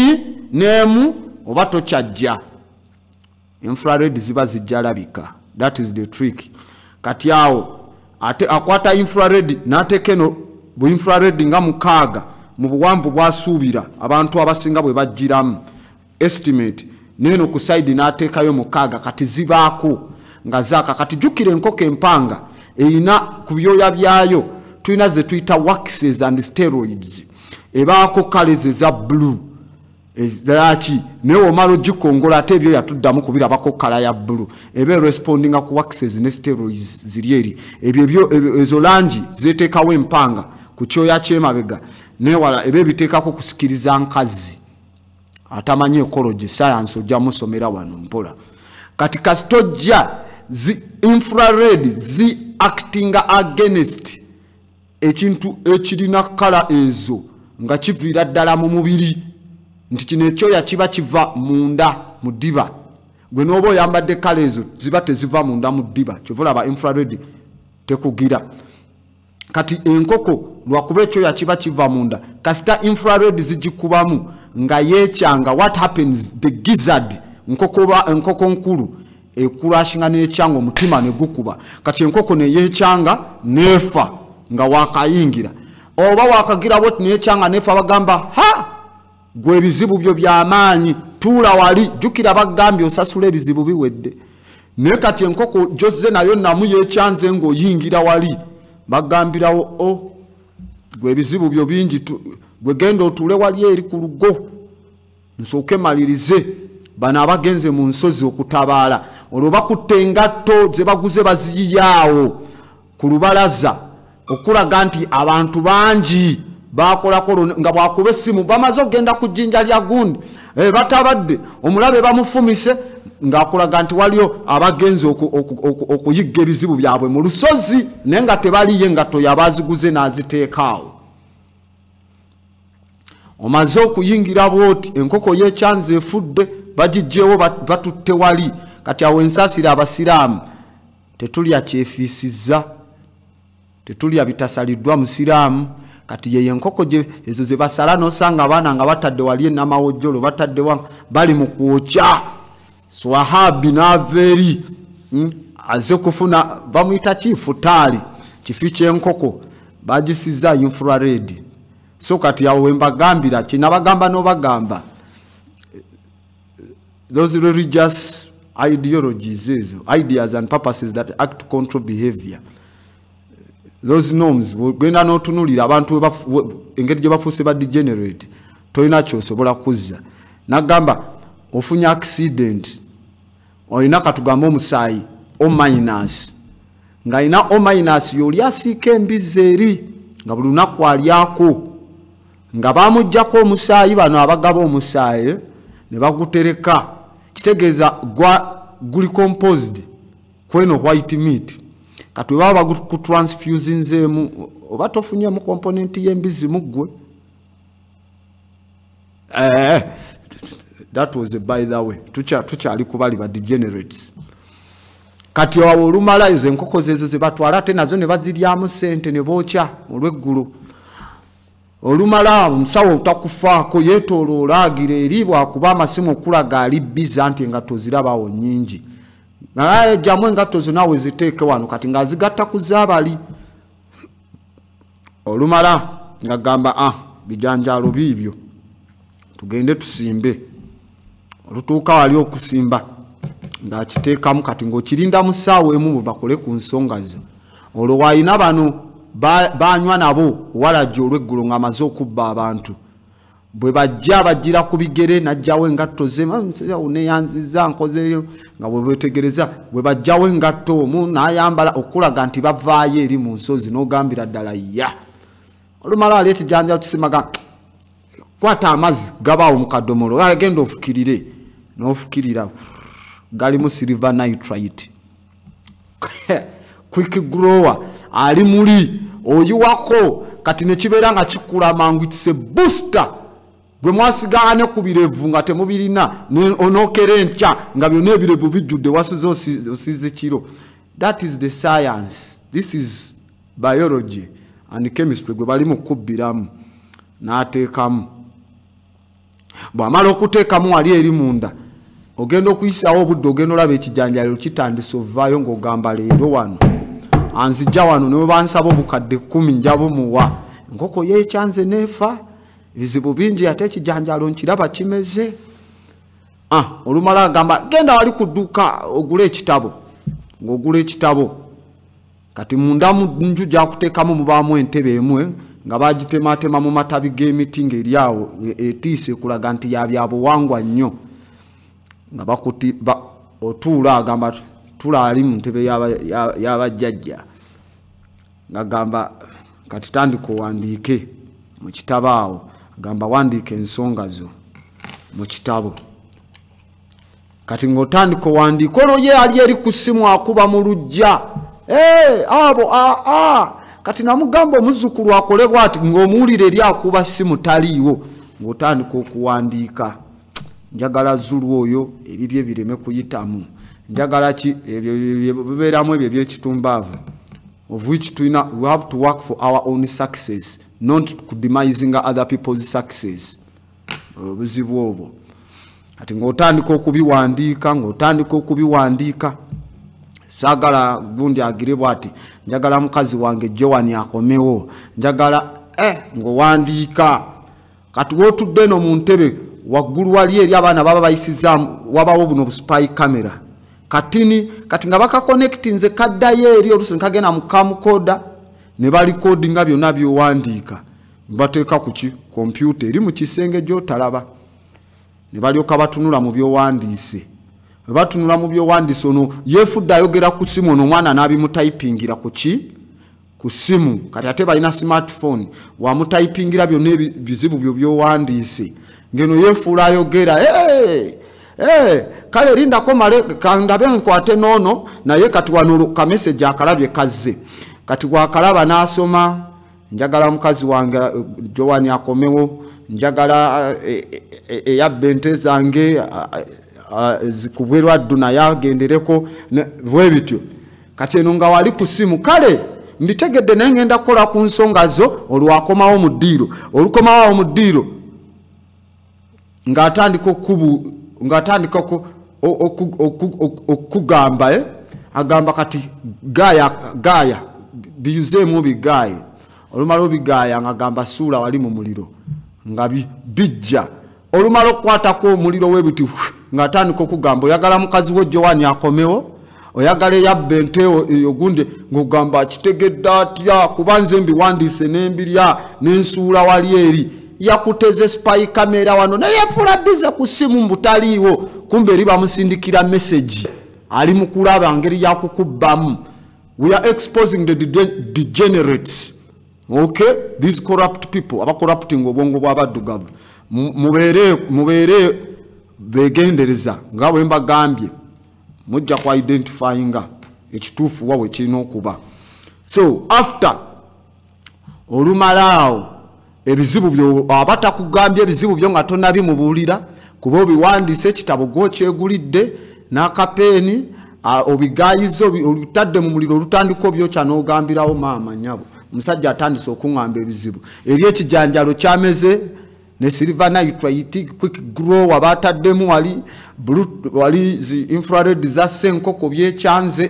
11 oba tokyajja infrared ziba zijjalabika. That is the trick. Kati awo ate akwata infrared natekeno bu infrared nga mukaaga mu buwanvu bwasuubira abantu abasinga bwe bajjiramu estimate neno ku side nateekayo mukaaga kati zibaako nga zaaka kati jukire enkoko empanga eyina ku byoya byayo tulina ze tuyita waxes and steroids ebaako colors eza blue ezaki newo malo gikongola ate ebyo yatuddamu kubira bako kala ya blue ebe responding ku waxes ne steroids zirieri ebyo ezo langi zeteekawo empanga ku kyoya kyemabega newala ebe biteekako kusikiriza nkazi atamanyi ecology science ojja musomera wano mpola kati kastojja zi infrared zi acting against ekintu ekirina kala ezo nga kivira ddala mu mubiri nti kino ekyoya kiba kiva munda mu ddiba gwe n'oba oyambadde kala ezo ziba teziva munda mu ddiba kyovula ba infrared tekugira kati enkoko lwakuba ekyoya kiba kiva munda kasita infrared zigikubamu nga yeekyanga what happens the gizzard enkoko nkulu ekurashinga n'ekyanga omutima ne gukuba kati enkoko ne yeekyanga neefa nga wakayingira oba wakagira boti n'ekyanga neefa bagamba ha gwe ebizibu byo by'amaanyi tuula wali jukira bagambye osasula ebizibu biwedde naye kati enkoko jozze nayo namu yeekyanze ng'oyingira wali bagambirawo gwe ebizibu byo bingi gwe genda otuule wali eri ku lugo nsooke malirize bano abagenze mu nsozi okutabaala olwo bakutte engatto ze baguze baziyiyaawo ku lubalaza okulaga nti abantu bangi bakolako nga bwakuba essimu bamaze okgenda ku jjinja lya gundi batabadde omulabe bamufumise ng'akulaga nti waliyo abagenzi okuyigga ebizibu byabwe mu lusozi naye nga tebaliyo engatto yabaziguze n'aziteekaawo. Omaze okuyingira bwoti enkoko y'ekyanzi efudde bagijjeewo batutte wali kati awo ensaasira abasiraamu tetulya kyefiisizza tetulya bitasaliddwa musiraamu kati yeye enkoko ezo ze basala n'osanga abaana nga batadde wali enamawojjolo batadde bali mu kwokya swahabi n'aveeri aze kufuna bamuyita kifutaali kifi ky'enkoko bagisizza infrared. So kati awo wembagambira kinabagamba n'obagamba those religious ideologies ideas and purposes that act to control behavior, those norms gwenda n'otunulira abantu engeri gye bafuuse ba degenerate tolina kyosobola kuzza nagamba ofunya accident olina katugamba omusaayi o minus nga ina o minus yoli asiika embizi eri nga buli lunaku alyako nga bamujjako omusaayi bano abagaba omusaayi ne bagutereka kitegeeza guli composed kweno white meat kati baba bakutransfuse nzeemu oba tofunyemu component y'embizi muggwe. That was by the way tukyali kubali ba degenerates kati awo olumala ezo enkoko zezo ze batwala ate nazo ne baziryamu ssente ne bookya olw'eggulu olumala omusawo takufaako yeetooloola agira eri bwakuba amasimu okulaga ali biza nti engatto zirabawo nnyingi naye jamu engatto zo naawe ziteeke wano kati ng'azigatta ku zaabali olumala ng'agamba bijanjaalo biibyo tugende tusimbe olutuuka wali okusimba ng'akiteekamu kati ng'okirinda mu ssaawa emu bwe bakole ku nsonga zo olwo waayina bano banywa nabo walajja olw'eggulu ng'amaze okubba abantu bwe bajja bagira ku bigere n'ajjawo engatto ze neyanziza nkozeyo nga bwe betegereza bwe bajjawo engatto omu n'ayambala okulaga nti bavaayo eri mu nsozi n'ogambira ddala ya olumala ali ekijanja tusimaga kwata amazzi gabaawo mu kadomolo agenda ofukirire n'ofukirira galimu silver nitrite quick grower ali muli oyiwako kati ne kibeera nga kikula mangu it's a booster gwe mwasigaa ne ku birevu nga temubirina onokera enkya nga byonna ebirevu bijjudde wasuze osize kiro. That is the science. This is biology and chemistry gwe bali mu kubbiramu n'ateekamu bw'amala okuteekamu wali eri munda ogenda okuyisaawo obudde ogenda olaba ekijanjaliro kitandise ovaayo ng'ogamba leero wano anzijja wano ne bansaba obukadde 10 njabo muwa enkoko y'ekyanze neefa bizibu bingi ate ekijanjalo nkiraba kimeze olumala agamba genda wali ku dduuka ogula ekitabo ng'ogula ekitabo kati munda mu nju gyakuteekamu mubaamu entebe emwe nga bagitematema mu matabi g'emiti ng'eri awo etiise kulaga nti yabyabuwangwa nnyo nga bakuti otuula agamba tulaali mu ntebe y'abajjajja ng'agamba kati tandika owandiike mu kitabo awo agamba wandiika ensonga zo mu kitabo kati ng'otandika owandiika olwo ye ali eri ku ssimu akuba mu luggya abo kati namugamba omuzzukulu akole bw'ati ng'omuwulire eri akuba ssimu taliiwo ng'otandika okuwandiika njagala zulu oyo ebibye bireme kuyitamu njagala ki ebyo bibeeramu ebyo ebyekitumbavu of which we have to work for our own success not demising other people's success obuzibu obwo kati ng'otandika okubiwandiika saagala gundi agire bw'ati njagala mukazi wange Joan akomewo njagala ng'owandiika kati w'otudde no mu ntebe waggulu wali eri abaana baba bayisizaamu wabawo buno spy camera kati nga bakakonectinze kaddayo eri oluusi nkagenda mu kamukoda ne balikodinga byonna byowandiika bateeka ku kompyuta eri mu kisenge gy'otalaba ne balyoka batunula mu byowandiise bwe batunula mu byowandiise ono yeefudde ayogera ku simu ono omwana n'abimutayipingira ku ku simu kati ate balina smartphone wamutayipingira byonna bizibu byo byowandiise ngeno yefuula ayogera kale lindako male kandabe nkwate noono naye kati wano ka message akalabye kazze kati wakalaba n'asoma njagala mukazi wange Joan akomewo njagala eyabba ente zange zikubwerwa aduna yagendereko bwe bityo kati eno nga wali ku simu kale mbitegedde naye ngenda kukola ku nsonga zo olwakomawo mu ddiiro olukomawo mu ddiiro ng'atandika okugamba agamba kati gaaya biyuzeemu bigaaya olumala obigaaya ng'agamba suula wali mu muliro nga bijja olumala okukwatako omuliro webiti ng'atandika okugamba oyagala mukazi we Joan akomewo oyagala eyabba ente ogunde ng'ogamba akitegedde atya kuba nze mbiwandiise n'embirya n'ensuula wali eri yakuteze spy camera wano naye yafuula bize ku simu mbutaliiwo kumbe eri bamusindikira message ali mu kulaba ngeri yakukubbamu. We are exposing the degenerates. Okay, these corrupt people aba corrupting obwongo bw'abaddugavu mubeere begendereza nga bwe mbagambye mujja ku identifyinga ekituufu wawe kirina okuba. So after olumalaawo ebizibu byo abatakugambye ebizibu byo nga tonabimubuulira kuba obiwandiise ekitabo gw'okyegulidde n'akapeeni obigayizo olutadde mu muliro olutandika obyokya n'ogambirawo maama nyabo omusajja atandise okuŋŋamba ebizibu eri ekijanjalo kyameze ne silver nitrate quick grow abataddemu wali zi infrared za senkoko byekyanze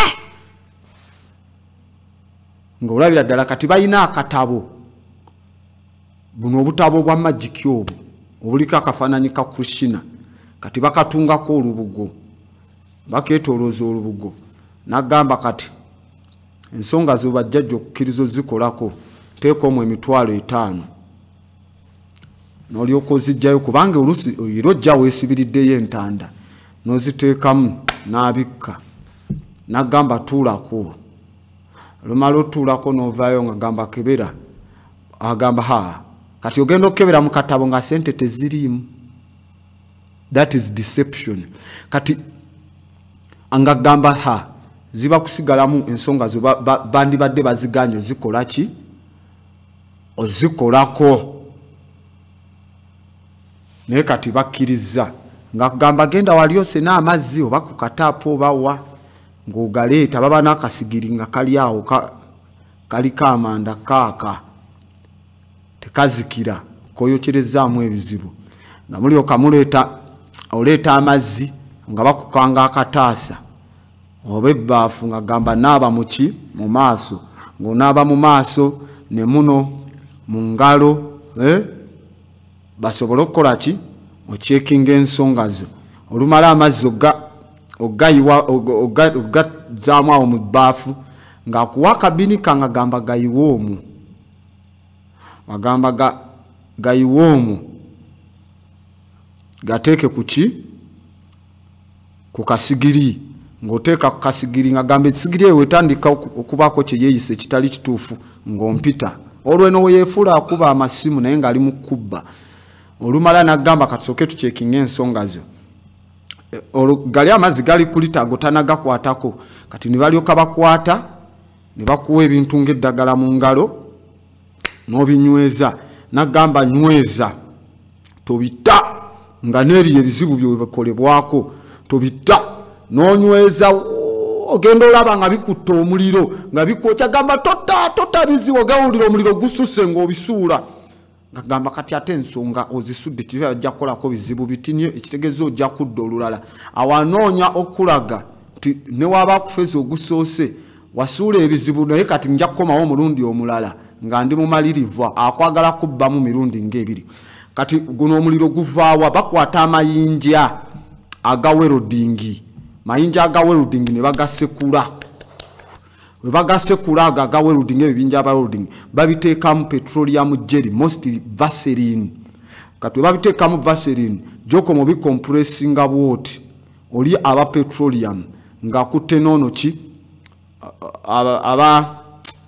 ng'olabira ddala kati balina akatabo buno obutabo bwa magic obwo obuliko akafaananyi ka Krishna kati bakatungako olubugo bakeetolooza olubugo n'agamba kati ensonga zo bajjajja okukkiriza zikolako teeka omwo 5,000 n'olyoka ozijjayo kubanga olusi era ojja weesibiriddeyo entanda n'oziteekamu n'abikka n'agamba tuulako lumala otuulako n'ovaayo ng'agamba kebera agamba kati ogenda okebera mu katabo nga sente teziriimu. That is deception. Kati angagamba ziba kusigalamu ensonga zo bandibadde baziganya zikola ki ozikolako naye kati bakkiriza ngagamba genda waliose n'amazzi oba ku kataapu obawa ng'ogaleeta baba n'akasigiri nga kali awo kaliko amanda kaaka tekazikira koyokyerezaamu ebizibu nga mulyoka oleeta amazzi nga bakukanga akataasa oba ebbaafu nga gamba naaba muki mu maaso ng'onaaba mu maaso ne muno mu ngalo basobole okukola ki okyekinga ensonga zo olumala amazzi ogazzaamu awo mu bbaafu ng'akuwa akabinika nga gamba gayiwa omwo agamba gayiwa omwo gateeke ku ki ku kasigiri ng'oteeka ku kasigiri nga gamba ekisigiri eyo wetandika okubaako kye yeeyisa ekitali kituufu ng'ompita olweno weyeefuula akuba amasimu naye ng'ali mu kubba olumala n'agamba katusooke tukyekinga ensonga zo gali amazzi gali ku lita gotanagakwatako kati ne balyoka bakwata ne bakuwa ebintu ng'eddagala mu ngalo n'obinyweza n'agamba nyweza tobita nga neeriyo ebizibu byo bikolebwako tobita n'onyweza ogenda olaba nga bikutta omuliro nga bikwokya gamba tota bizibu ogawulira omuliro gususse ng'obisuula ngagamba kati ate ensonga ozisudde kiba ajja kukolako bizibu bitinye ekitegeeza ojja kudda olulala awanoonya okulaga nti ne waba kufeza ogusoose wasuula ebizibu naye kati nja kukomawo omulundi omulala nga ndi mumalirivu akwagala kubbamu mirundi ng'ebiri kati guno omuliro guvaawa bakwata amayinja aga werodingi mayinja aga werodingi ne bagasekula we bagasekula aga werodingi ebibinja aba werodingi babiteekamu petroleum jelly mostly vaseline kati we babiteekamu vaseline joko mu bicompressinga bwoti oli aba petroleum ng'akutte noono ki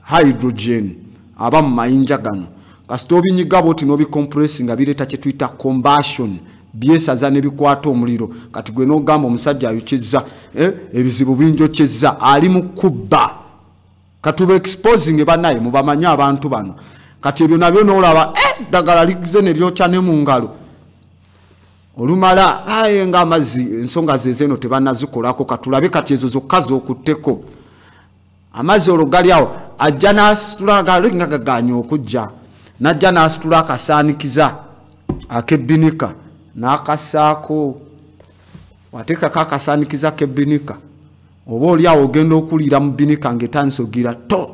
hydrogen aba mu mayinja gano kasita obinyiga bwoti n'obicompressing nga bireeta kye tuyita combustion byesaza ne bikwata omuliro kati gwe n'ogamba omusajja ayokeza ebizibu binjokyeza ali mu kubba katuba exposing banaye mubamanyi abantu bano kati ebyo nabyo n'olaba ddagala ligize ne lyokya ne mu ngalo olumala nga amazzi ensonga zezeno tebanazikolako katulabe kati ezo zokka z'okutteko amazzi olwo gali awo ajja n'asitula galinga gaganya okujja n'ajja n'asitula akasaanikiza ak'ebbinika n'akasaako wateekako akasaanikiza k'ebbinika oba oli awo ogenda okuliira mu bbinika ng'etandisa ogira to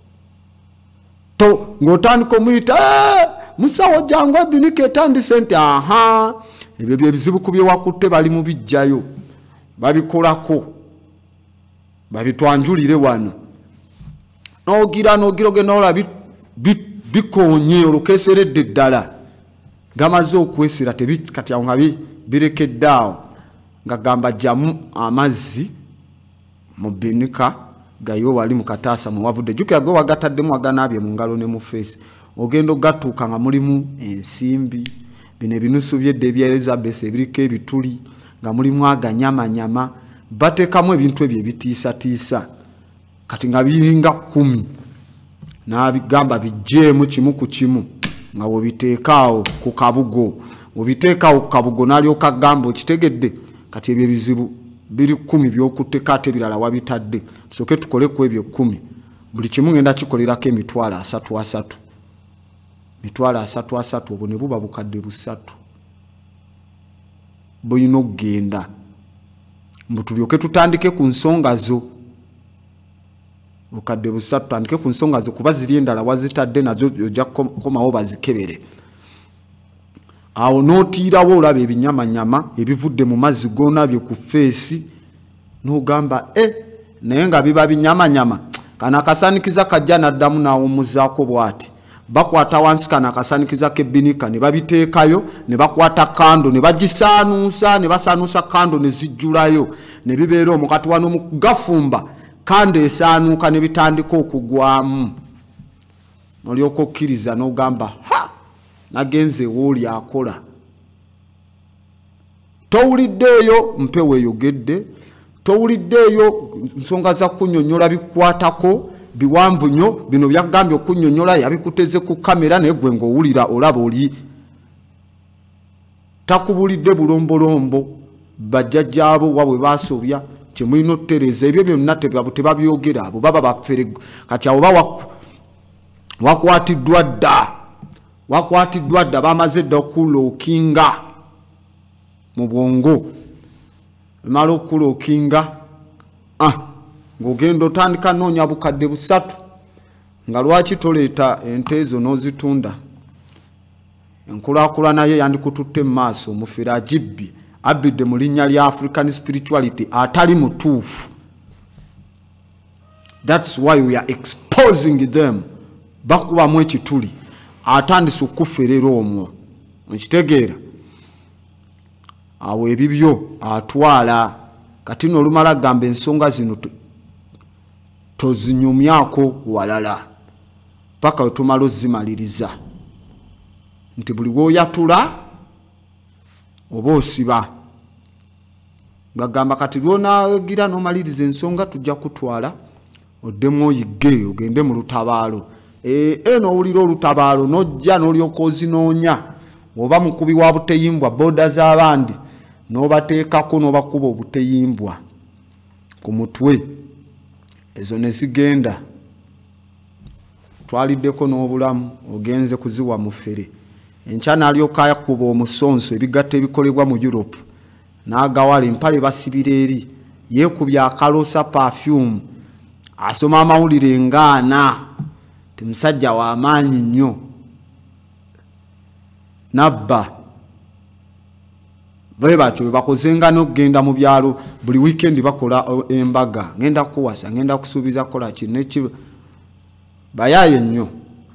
ng'otandika omuyita musawo jangu ebbinika etandise nti aha ebyo byebizibu ku byewakutte bali mu bijjayo babikolako babitwanjulire wano n'ogira ogenda ola bikonye olukeeseredde ddala gamaze okwesera kati awo nga birekedde awo nga gamba jjamu amazzi mu bbinika gayo wali mu kataasa muwavudde jjukira gwe wagataddemu aganaabye mu ngalo ne mu feesi ogenda ogatuuka nga mulimu ensimbi bino ebinusu byedde ebya Elizabeth ebiriko ebituli nga mulimu aganyamanyama bateekamu ebintu ebyo ebitiisatiisa kati nga biringa 10 n'abigamba bijjeemu kimu ku kimu nga wobiteekaawo ku kabugo wobiteekaawo ku kabugo n'alyoka gamba okitegedde kati ebyo ebizibu biri 10 by'okutteka ate ebirala wabitadde tusooke tukole ku ebyo 10 buli kimu ngenda kikolerako emitwalo 3 mitwalo 3 obwo ne buba bukadde 3 bulina okugenda mbu tulyoke tutandike ku nsonga zo bukadde 3 tutandike ku nsonga zo kuba ziri endala wazitadde nazo ojja komawo bazikebere awo n'otiirawo olaba ebinyamanyama ebivudde mu mazzi goonabye ku feesi n'ogamba naye nga biba binyamanyama kana akasaanikiza kajja n'addamu n'awummuzaako bw'ati bakwata wansi kana akasaanikiza k'ebbinika ne babiteekayo ne bakwata kando ne bagisaanuusa ne basaanuusa kando ne zijjulayo ne bibeera omwo kati wano mu gafumba kando esaanuuka ne bitandika okugwamu n'olyoka okkiriza n'ogamba nagenze wooli akola towuliddeeyo mpewo eyogedde towuliddeeyo nsonga za kunnyonnyola bikwatako biwanvu nnyo bino byagambye okunnyonnyola yabikuteze ku kamera naye gwe ng'owulira olaba oli takubulidde bulombolombo bajjajjaabo wabwe baasobya kyemulina otutereeza ebyo byonna tebabyogera abo baba baffere kati abo wakwatiddwa dda bamaze dda okulookinga mu bwongo bamala okulookinga ng'ogenda otandika noonya bukadde 3 nga lwaki toleeta ente ezo n'ozitunda enkulaakulana ye yandikututte mu maaso omufere agibbye abbidde mu linnya lya African spirituality atali mutuufu. That's why we are exposing them bakubamu ekituli atandise okuferera omwo nkitegeera awo ebibyo atwala kati n'olumala gamba ensonga zino tozinyumyako walala paka otumala ozimaliriza nti buli gwoyatula oba osiba bagamba kati lwonagira n'omaliriza ensonga tujja kutwala oddemu oyigge ogende mu lutabaalo n'owulira olutabaalo n'ojja n'olyoka ozinoonya oba mukubi wa buteyimbwa booda z'abandi n'obateekako n'obakuba obuteyimbwa ku mutwe ezo ne zigenda twaliddeko n'obulamu ogenze kuziwa mu ffere enkya n'alyoka yakuba omusonso ebigatto ebikolebwa mu Europe n'agawala empale basibira eri yeekubya akalosa perfume asoma amawulire ngaana ti musajja w'amaanyi nnyo nabba bwe batyo bakozenga n'okugenda mu byalo buli weekend bakola embaga ngenda kuwasa ngenda kusuubiza kola kino ekiro bayaye nnyo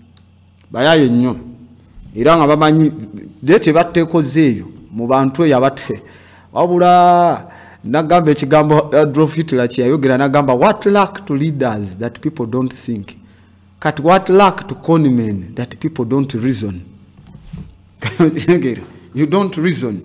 era nga bamanyi dete battekoze eyo mu bantu eyabate wabula nagamba ekigambo Adolf Hitler kyayogera nagamba what luck to leaders that people don't think Kati what lack to con men that people don't reason. You don't reason.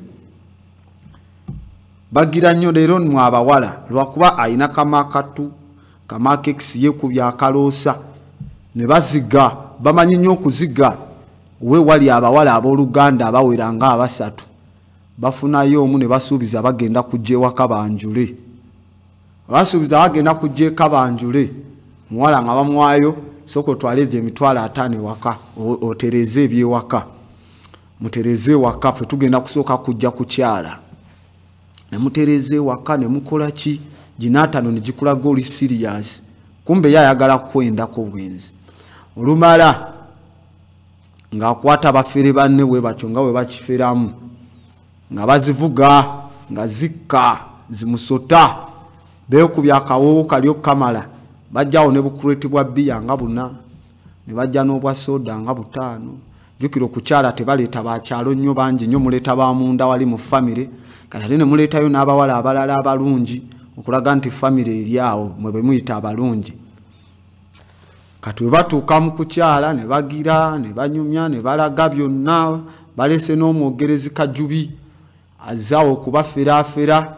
Bagira nnyo leero mmwe abawala lwakuba ayina kamakatu kamakekisi yekubya akaloosa ne baziga bamanyi nnyo okuziga we wali abawala abooluganda abawera nga abasatu bafunayo omu ne basuubiza bagenda kujja ewaka banjule basuubiza bagenda kujja eka banjule muwala nga bamwayo soko otwale gye emitwalo 5 ewaka otereze ebyewaka mutereze ewaka ffe tugenda kusooka kujja kukyala ne mutereze ewaka ne mukola ki ginatano ne gikulaga oli serious kumbe yayagala kwendako bwenzi olumala ng'akwata bafere banne we batyo nga we bakiferamu nga bazivuga nga zikka zimusota beekubya akawoowo kali okukamala bajjawo ne bukureti bwa bbiya nga 4 ne bajja n'obwa soda nga 5 jukira okukyala tebaleeta bakyalo nnyo bangi nnyo muleeta bamunda wali mu famire kati ate ne muleetayo n'abawala abalala abalungi okulaga nti famire eri awo mwe bemuyita abalungi kati we batuuka mu kukyala ne bagira ne banyumya ne balaga byonna balese n'omwogerezi Kajubi azaawo okubaferaafera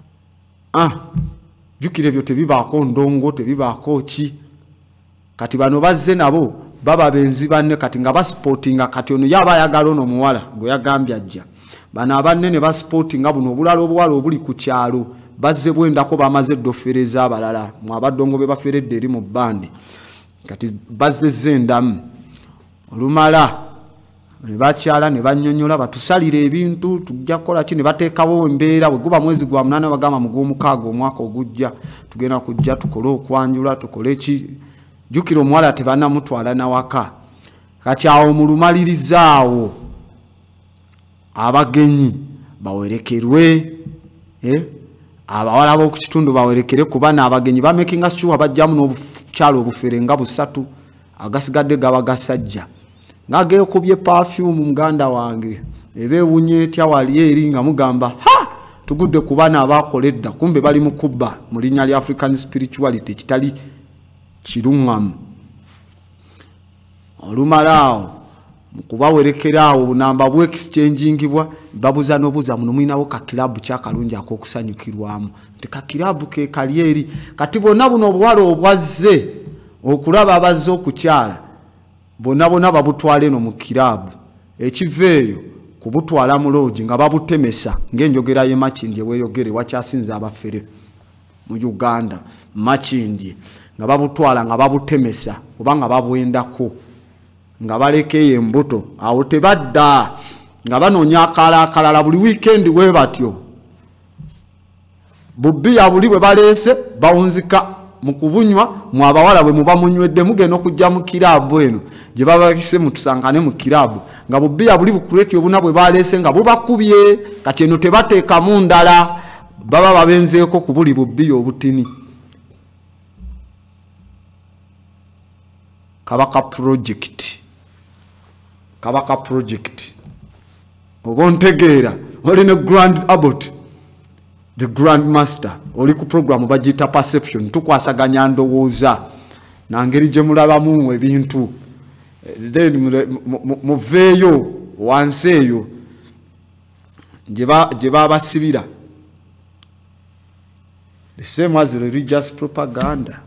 jukira ebyo tebibaako ndongo tebibaako ki kati bano bazze nabo baba benzi banne kati nga basportinga kati ono yaba ayagala ono muwala gwe yagambye ajja bano abanne ne basportinga buno obulala obuwala obuli ku kyalo bazze bwendako bamaze eddofereza abalala mu abaddongo be baferedde eri mu bandi kati bazze endamu olumala ne bakyala ne banyonyola batusalira ebintu tujja kukola ki ne bateekawo embeera bwe guba mwezi gwa 8 bagamba mu gw'omukaaga omwaka ogujja tugenda kujja tukole okwanjula tukole ki jukira omuwala tebanamutwala nawaka kati awo mu lumalirizaawo abagenyi bawerekerwe abawala b'oku kitundu bawerekere kuba n'abagenyi bamakinga sure bajjamu n'obukyalo obufere nga 3 agasigadde gaba gasajja ng'ageekubye perfume muganda wange ebeewunya etya wali eri nga mugamba tugudde ku baana abaakoledda kumbe bali mu kubba mu linnya lya African spirituality kitali kiruŋŋamu olumalaawo mukubawerekeraawo bunamba bwe exchangingibwa babuza n'obuza muno mwinawo ka kilabu kyakalungi ak'okusanyukirwamu nti ka kilabu ke kali eri kati bonna buno obuwala obwazze okulaba abazze okukyala bonna babutwala eno mu kilabu ekiveeyo kubutwala mu loogi nga babutemesa ng'enjogera ye Makindye weeyogere wakyasinza abafere mu Uganda Makindye nga babutwala nga babutemesa oba nga babwendako nga balekeyo embuto awo tebadda nga banoonya akalala buli weekend we batyo bubbiya buli bwe baleese bawunzika mu kubunywa mu abawala bwe muba munywedde mugenda okujja mu kirabu eno gye babakise mutusangane mu kirabu nga bubbiya buli bukureti obuna bwe baleese nga bubakubye kati eno tebateekamu ndala baba babenzeeko ku buli bubbiya obutini Kabaka project obontegeera oli ne Grand Abbot the Grand Master oli ku program bagita perception tukwasaganya ndowooza nangeri gye mulabamu ebintu then muveeyo wansi eyo gye babasibira the same as religious propaganda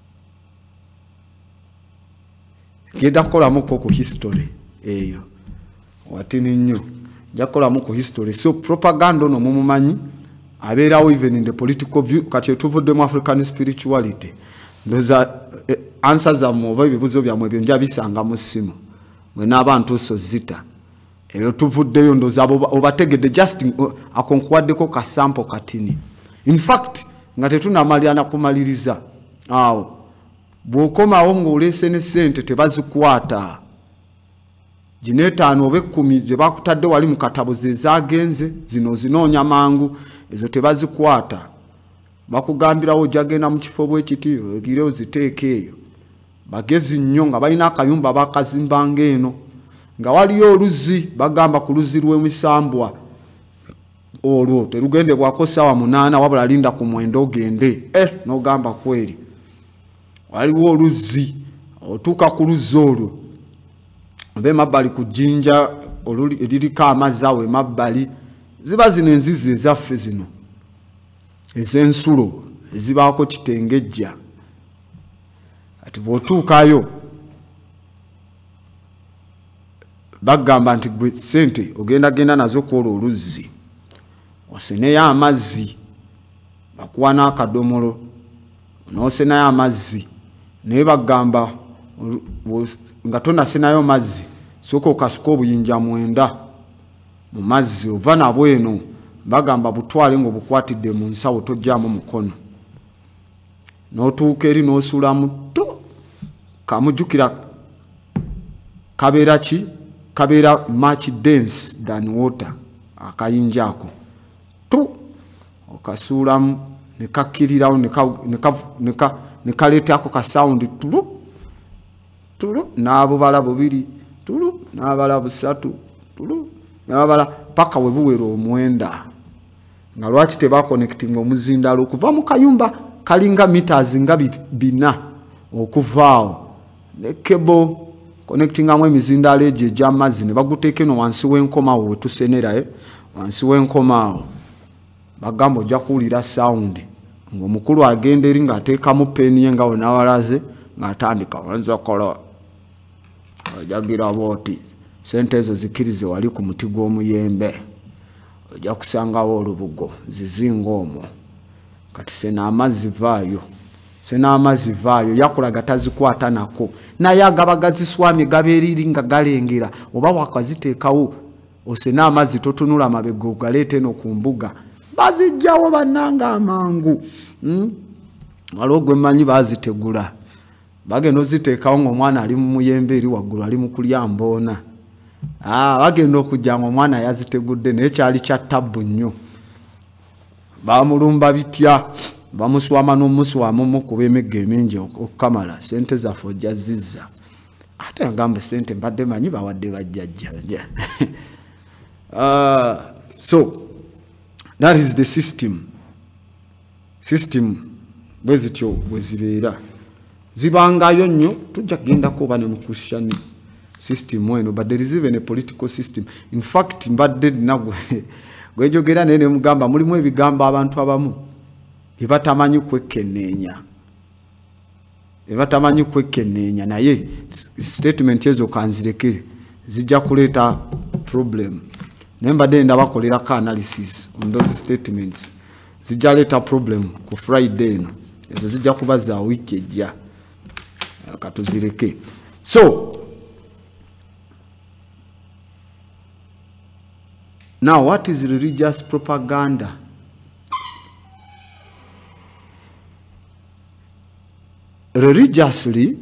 genda kukolamu ku history eyo watini nnyo jakolamu ku history so propaganda ono mumumanyi abeerawo even in the political view kati tuvuddemu African spirituality ndoza answer zammwe oba ebibuzo byammwe ebyo nja bisanga mu ssimu mwe n'abantu so zita ebyo tuvuddeyo ndoza obategedde just akonkuwaddeko ka sample katini in fact nga tetunamalirana kumaliriza awo bw'okomawo ng'oleese ne ssente tebazikwata gino 5 oba 10 gye bakutadde wali mu katabo ze zaagenze zino zinoonya mangu ezo tebazikwata bakugambirawo jagenda mu kifo bwekiti ogire oziteeka eyo bagezi nnyo nga balina akayumba bakazimbanga eno nga waliyo oluzi bagamba ku luzi lw'emisambwa olwo terugendebwako ssaawa 8 wabula linda ku 9 ogende n'ogamba kweri waliwo oluzi otuuka ku luzzi olwo oba emabbali ku jjinja eririko amazzi awo emabbali ziba zino enzizi ezaffe zino ez'ensulo ezibaako kitengejja ati bw'otuukayo bagamba nti gwe ssente ogenda nazo kwolwo oluzzi oseneyo amazzi bakuwa n'akadomolo n'osenayo amazzi naye bagamba nga tonasenayo mazzi sooka okasuka obuyinja 9 mu mazzi ova nabwo eno bagamba butwale ng'obukwatidde mu nsawo tojjaamu mukono n'otuuka eri n'osuulamu to kamujjukira kabeera ki kabeera much dense than water akayinja ako tu okasuulamu ne kakkirirawo ne kaleetako ka sound tulu n'abubala 2 tulu n'abala 3 tulu n'abala paka we buwera 9 nga lwaki tebakonectinga omuzindalo okuva mu kayumba kalinga meters nga 4 okuvaawo ne cable connectingamu emizindalo egyo egy'amazzi ne baguteeka eno wansi w'enkomaawo we tusenera wansi w'enkomaawo bagamba ojja kuwulira sound ng'omukulu agenda eri ng'ateekamu peeni ye nga we n'abalaze ng'atandika wanzokolo ojagira booti sente ezo zikirize wali ku muti gw'omuyembe ojja kusangawo olubugo zizinga omwo kati sena amazzi vaayo yakulaga tazikwata nako naye agaba gaziswamye gabeeriri nga galengera oba wakaziteekawo osena amazzi totunula mabega ogaleeta eno ku mbuga bazijjawo bannanga amangu waliwo gwe mmanyi bazitegula bagenda oziteekawo ng'omwana ali mu muyembe eri waggulu ali mu kulya mboona bagenda okujja ng'omwana yazitegudde naye kyali kya ttabbu nnyo bamulumba bitya bamuswama n'omuswamu mukuba emigga emingi okukamala sente zaffe ojja zizza ate agamba sente mbadde manyi bawadde bajjajja so that is the system bwe zityo bwe zibeera zibangayo nnyo tujja kugendako oba ne mu Christian system eno but there is even a political system in fact mbadde nagwe gwejogera naye ne mugamba mulimu ebigambo abantu abamu ebatamanyi kwekkenneenya naye statement ezo kanzireke zijja kuleeta problem naye mbadde ndabakolerako analysis on those statements zijja leeta problem ku Friday eno ezo zijja kuba za wiiki ejja katuzireke so now what is religious propaganda? Religiously,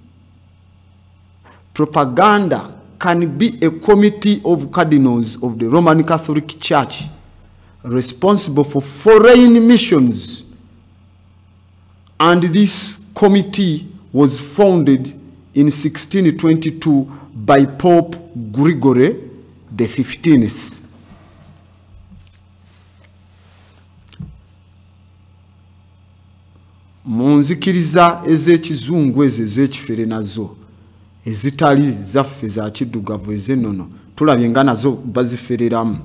propaganda can be a committee of cardinals of the Roman Catholic Church responsible for foreign missions, and this committee was founded in 1622 by Pope Gregory XV. Munzikiriza ez'ekizungu ezo ez'ekifere nazo ezitali zaffe za kiddugavu ez'ennono tulabye nga nazo bazifereramu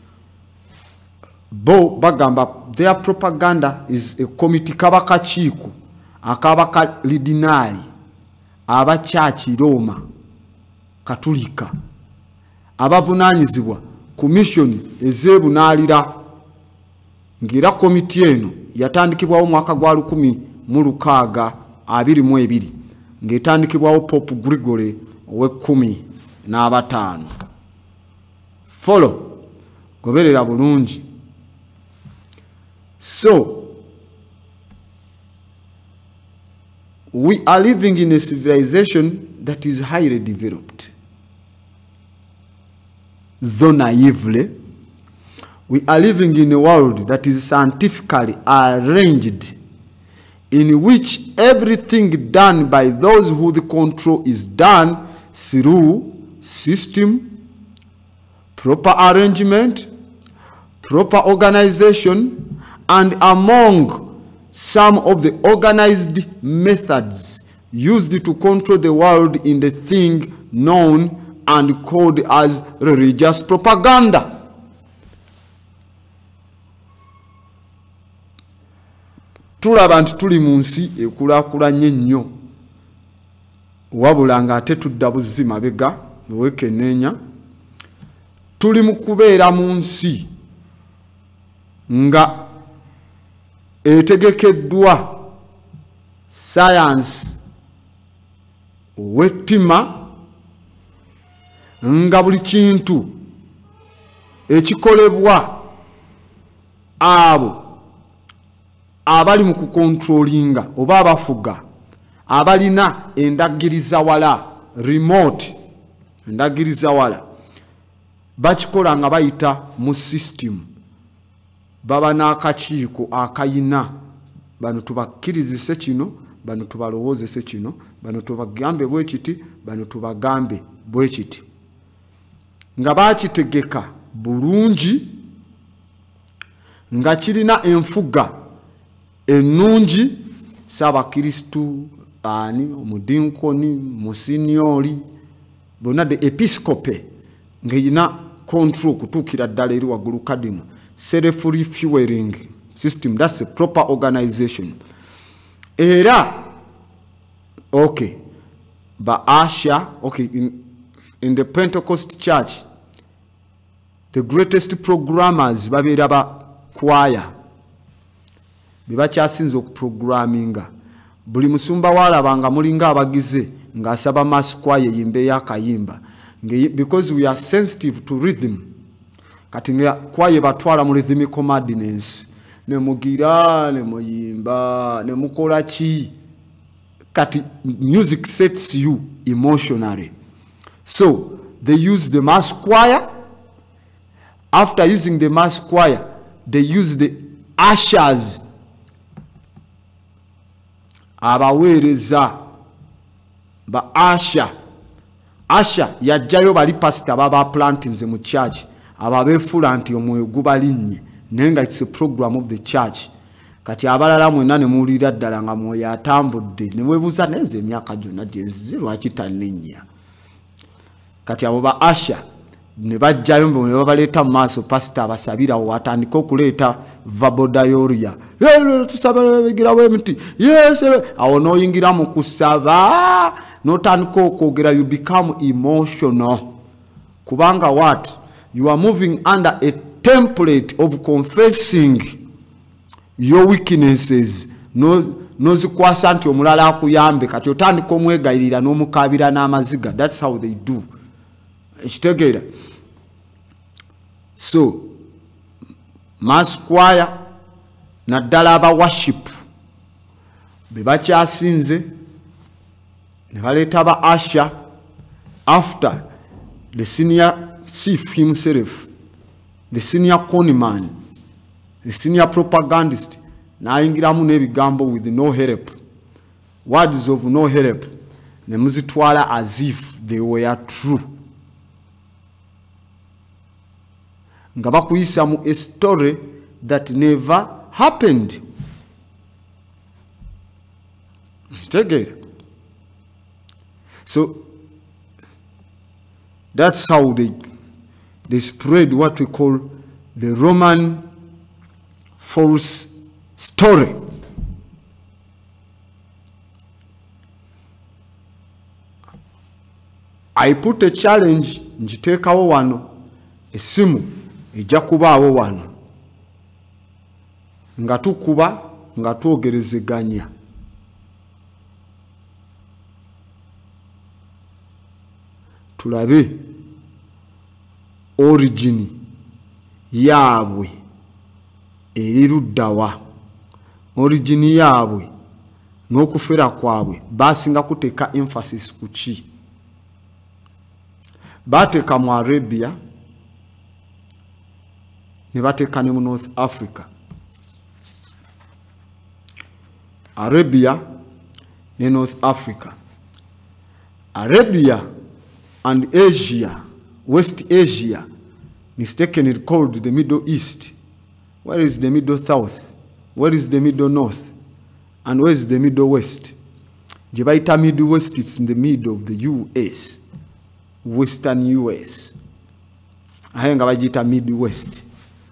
bo bagamba their propaganda is a committee kaba kakiiko akaba kalidinaali aba chaachi Roma katulika abavunaanyizibwa ku mission ez'ebunaalira ng'era komiti eno yatandikibwawo mwaka gwa 1622 ng'etandikibwawo Pope Gregory ow'e15 follow goberera bulungi. So we are living in a civilization that is highly developed, though naively. We are living in a world that is scientifically arranged, in which everything done by those who the control is done through system, proper arrangement, proper organization, and among some of the organized methods used to control the world in the thing known and called as religious propaganda. Tulaba nti tuli mu nsi ekulaakulanye nnyo wabula ng'ate tudda buzzi mabega wekenneenya. Tuli mu kubeera mu nsi nga etegekeddwa science wettima, nga buli kintu ekikolebwa abo abali mu kukontrolinga oba abafuga abalina endagiriza wala remote endagiriza wala bakikola nga bayita mu system. Baba n'akakiiko akayina bano tubakkirizise kino, bano tubalowoozese kino, bano tubagambe bwe kiti, bano tubagambe bwe kiti, nga bakitegeka bulungi, nga kirina enfuga ennungi. Saabakristu ani omudinkoni musinyoli bonna de episcope ng'erina control kutuukira ddala eri waggulu kadimu. Self-refueling system, that's a proper organization. Era okay, ba Asha, okay, in the Pentecost church, the greatest programmers babeera ba choir, bebakyasinza okuprogramminga. Buli musumba walabanga mulinga abagize ng'asaba mass choir yimbe yakayimba, because we are sensitive to rhythm. Kati nga kwaye batwala mu rhythmical madness, ne mugira ne muyimba ne mukola ki. Kati music sets you emotionally. So they use the mass choir. After using the mass choir, they use the ushers, abaweereza ba asha. Asha yajjayo bali pastor baba plantinze mu church, ababeefula nti omwoyo gubalinnye, naye nga it's a program of the church. Kati abalala mwena ne muwulira ddala nga mwoyo atambudde, ne weebuuza neze emyaka gyonna gyezze lwaki tanninnya. Kati abo ba asha ne bajjayo ne babaleeta mu maaso pastor abasabirawo, watandika okuleeta verbal diarrhea. Tusaba bigirawo emiti. Yes, awo n'oyingira mu kusaba n'otandika okwogera, you become emotional. Kubanga what? You are moving under a template of confessing your weaknesses. Nozikwasa nti omulala akuyambe, kati otandika omwegayirira n'omukabira n'amaziga. That's how they do. Ekitegeera. So mass choir naddala aba worship bebakyasinze ne baleeta ba asha. After the senior chief himself, the senior conman, the senior propagandist, n'ayingiramu n'ebigambo with no help, words of no help, ne muzitwala as if they were true, nga bakuyisa mu a story that never happened. So that's how they spread what we call the Roman false story. I put a challenge, njiteekawo wano, esimu ejja kubaawo wano, nga tukuba nga twogerezeganya. Tulabe origin yaabwe eri luddawa, origin yaabwe n'okufera kwabwe basinga kuteeka emphasis ku ki. Bateeka mu Arabia ne bateeka ne mu North Africa. Arabia ne North Africa. Arabia and Asia, West Asia, mistakenly called the Middle East. Where is the Middle South? Where is the Middle North? And where is the Middle West? gye bayita Midwest. It's in the middle of the US, Western US. Aye nga bagiyita Midwest.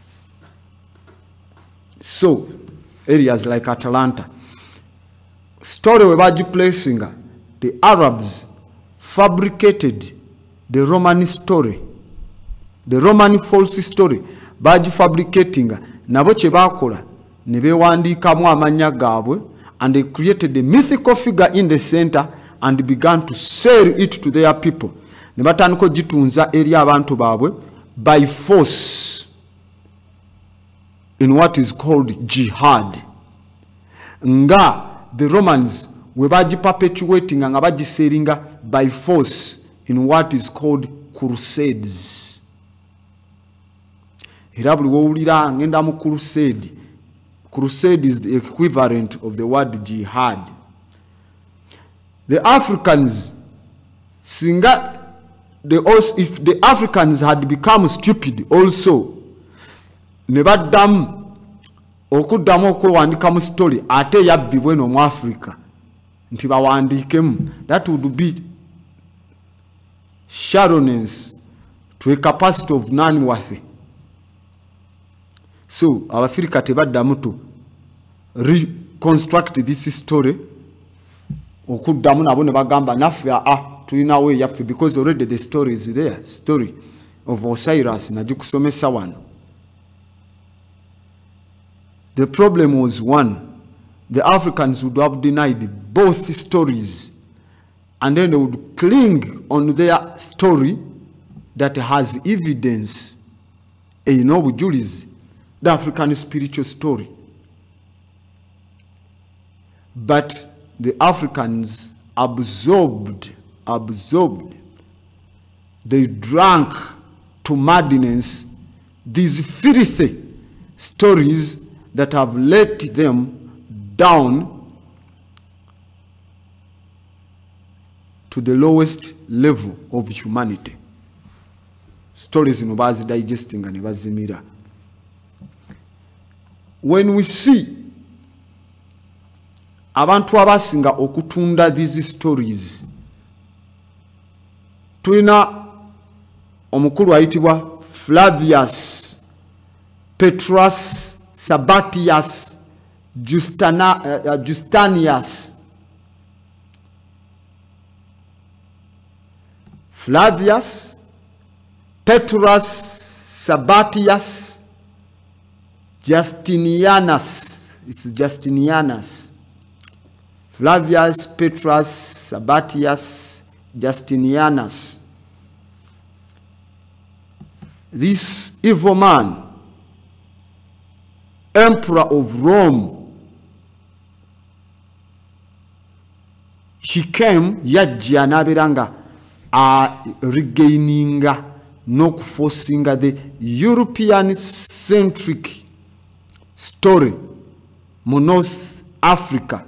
So areas like Atlanta. Story we bagiplacing, the Arabs fabricated the Roman story, the Roman false story. Bagifabricating nabo kye bakola ne bewandiikamu amanya gaabwe, and they created a mythical figure in the center and began to sell it to their people. Ne batandika gitunza eri abantu baabwe by force in what is called jihad. Nga the Romans we bagiperpetuating nga bagiseringa by force in what is called crusades. Era buli wowulira ngenda mu crusade. Crusade is the equivalent of the word jihad. The Africans, if the Africans had become stupid also, ne baddamu okuddamu okwewandikamu story ate yabbibwe no mu Africa nti bawandiikemu, that would be shallowness to a capacity of none worthy. So Abafirika tebaddamu to reconstruct this story okuddamu nabo ne bagamba naffe tulinawo eyaffe, because already the story is there. Story of Osiris nagikusomesa wano. The problem was one, the Africans would have denied both stories, and then they would cling on their story that has evidence, bujulizi, the African spiritual story. But the Africans absorbed, they drank to madness these filthy stories that have let them down to the lowest level of humanity. Stories in bazi digesting and bazimira. When we see abantu abasinga okutunda these stories, tuina omukulu ayitibwa Flavius Petrus Sabatius Justinius. Flavius Petrus Sabatius Justinianus. It's Justinianus. Flavius Petrus Sabatius Justinianus. This evil man, emperor of Rome, he came yajja nabiranga regaining no forcing the European centric story mu North Africa.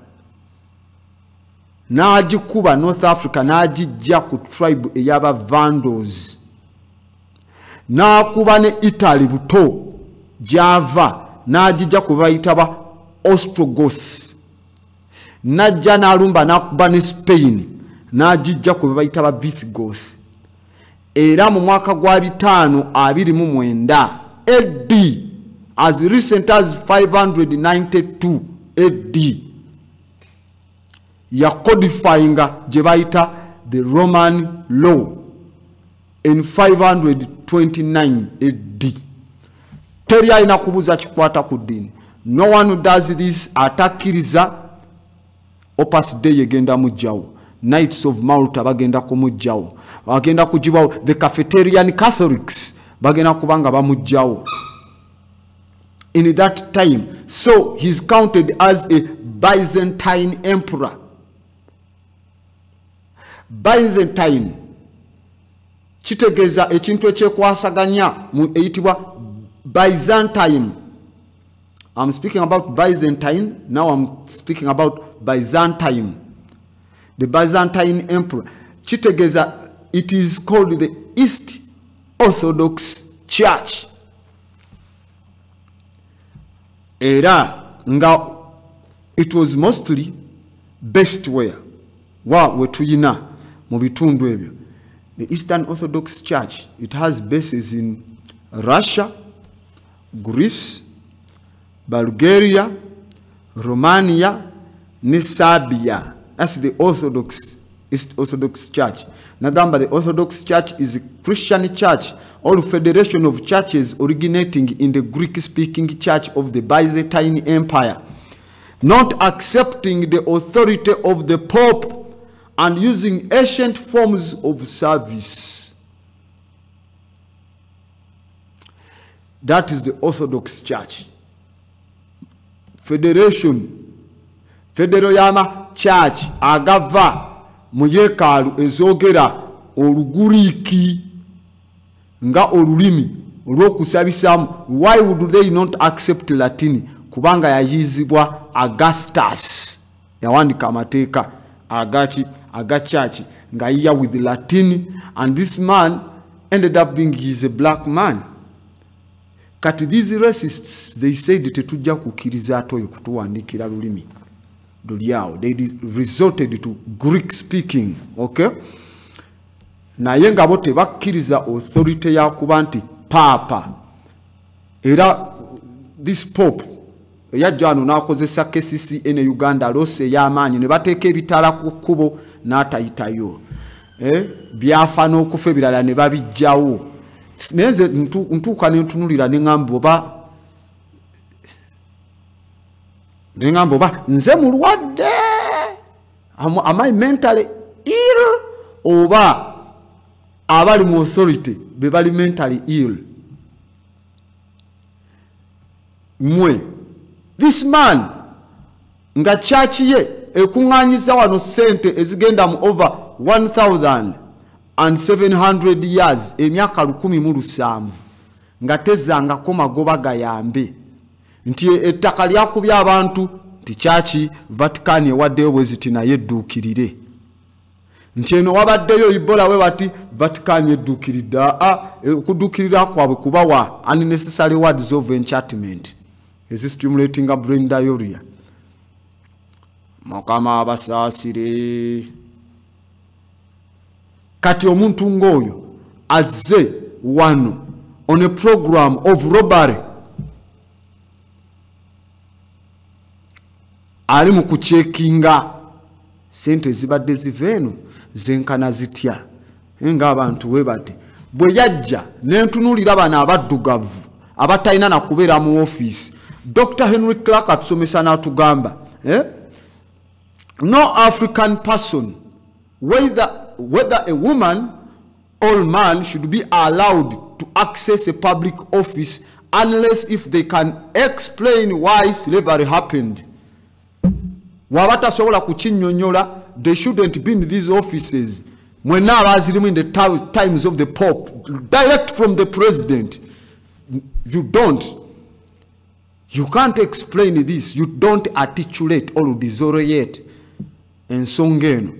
N'agikuba North Africa n'agijja ku tribe eyaba Vandals. N'akuba ne Italy buto Java n'agijja ku bayita ba Ostrogoth. N'ajja n'alumba n'akuba ne Spain n'agijja ku bayita ba Visigoth. Era mu mwaka gwa 529 AD, as recent as 592 AD, ya codifying je bayita the Roman law in 529 AD. Teria inakubuza chikwata ku dini. No one who does this atakiriza Opus Dei yegenda mujjawo. Knights of Malta bagenda kumujjawo. Bagenda kujibawo. The Cafeterian Catholics bagenda kubanga bamujjawo. In that time, so he's counted as a Byzantine emperor. Byzantine kitegeza ekintu ekyekwasaganya mu eyitibwa Byzantine. I'm speaking about Byzantine, now I'm speaking about Byzantine. The Byzantine emperor kitegeza, it is called the East Orthodox Church. Era nga it was mostly based where? wetuyina mu bitundu ebyo. The Eastern Orthodox Church, it has bases in Russia, Greece, Bulgaria, Romania, and Serbia. That's the East Orthodox Church. Nagamba, the Orthodox Church is a Christian church or federation of churches originating in the Greek-speaking Church of the Byzantine Empire, not accepting the authority of the Pope and using ancient forms of service. That is the Orthodox Church. Federation. Federal Church agava mu yekaalu ezogera oluguriki nga olulimi olw'okusabisaamu. Why would they not accept Latin? Kubanga yayizibwa Augustus yawandika amateeka agachachi nga yiya with Latin, and this man ended up being a black man. Kati these racists, they said tetujja kukkiriza ate oyo kutuwandikira lulimi lulyaawo. They resorted to Greek speaking, okay? Naye nga bo tebakkiriza authority ya kuba nti papa. Era this pope yajja wano n'akozesa KCCA ne Uganda lose y'amaanyi ne bateeka ebitala ku kkubo n'atayitayo. Byafa n'okufa ebirala ne babijjawo. Naye nze ntuuka ne ntunulira ne ngamba oba nze mulwadde, am I mentally ill, oba abali mu authority be bali mentally ill? This man nga church ye ekunganyiza wano sente ezigenda mu over 1,700 years, emyaka 1,700 nga tezangako magoba gayambe nti ettaka lyakubya abantu nti church Vatican ewaddeyo bweziti naye edduukirire, nti eno wabaddeyo Ebola we bati Vatican edduukiridde. Okudduukirira kwabwe kubawa unnecessary words of enchantment is stimulating a brain diarrhea. Mukama abasaasire. Kati omuntu ngoyo azze wano on a program of robbery, ali mu kuchekinga sente zibadde ziveeno zenkana zitya nga abantu we bati bwe yajja nentunulira bana abaddugavu abatalina na kubeera mu office. Dr. Henry Clark atusomesa n'atugamba no African person, whether a woman or man, should be allowed to access a public office unless if they can explain why slavery happened. Wabatasobola kuchinyonyola, they shouldn't be in these offices. When now bazirimu in the times of the Pope, direct from the president. You don't. You can't explain this. You don't articulate or disorient. And songeno.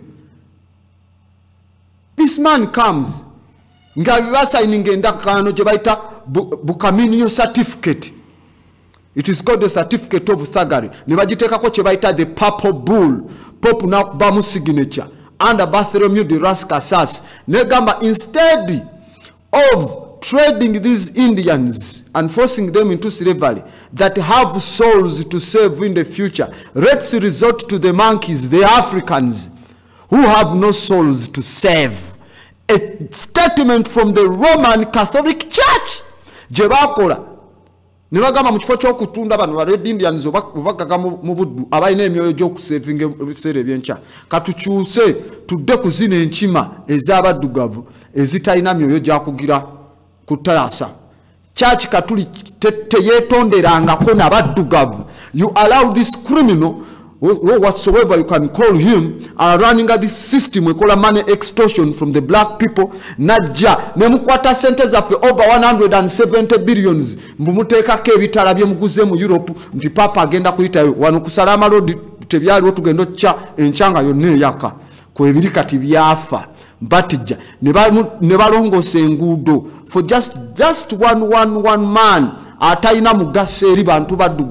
This man comes. Nga signing endakano jebaita bukaminio certificate. It is called the certificate of thuggery. Nibajiteka ko chebaita the purple bull. Pope na bamu signature. Under Bartholomew de Las Casas. Negamba, instead of trading these Indians and forcing them into slavery that have souls to serve in the future, let's resort to the monkeys, the Africans, who have no souls to serve. A statement from the Roman Catholic Church. Jebakola. Nibagamba mu kifo ky'okutunda bano ba Red Indians obagaga mu buddu abalina emyoyo gy'okusevinga ebiseera ebyenkya. Katukyuse tudde kuzina enkima ez'abaddugavu ezitalina myoyo gya kugira kutaasa. Church Katuli teyetonderangako n'abaddugavu. You allow this criminal, or whatsoever you can call him, running at this system we call money extortion from the black people. Najja nemukwata sente zaffe over 170 billions mbumuteekako ebitala bye muguze mu Europe nti papa agenda kuyitayo wano ku Salama Road tebyaliwo tugenda okya enkyanga yonna eyaka kwebiri kati byafa batijja ne balongoosa enguudo for just one man atayina mugaso eri bantu baddugavu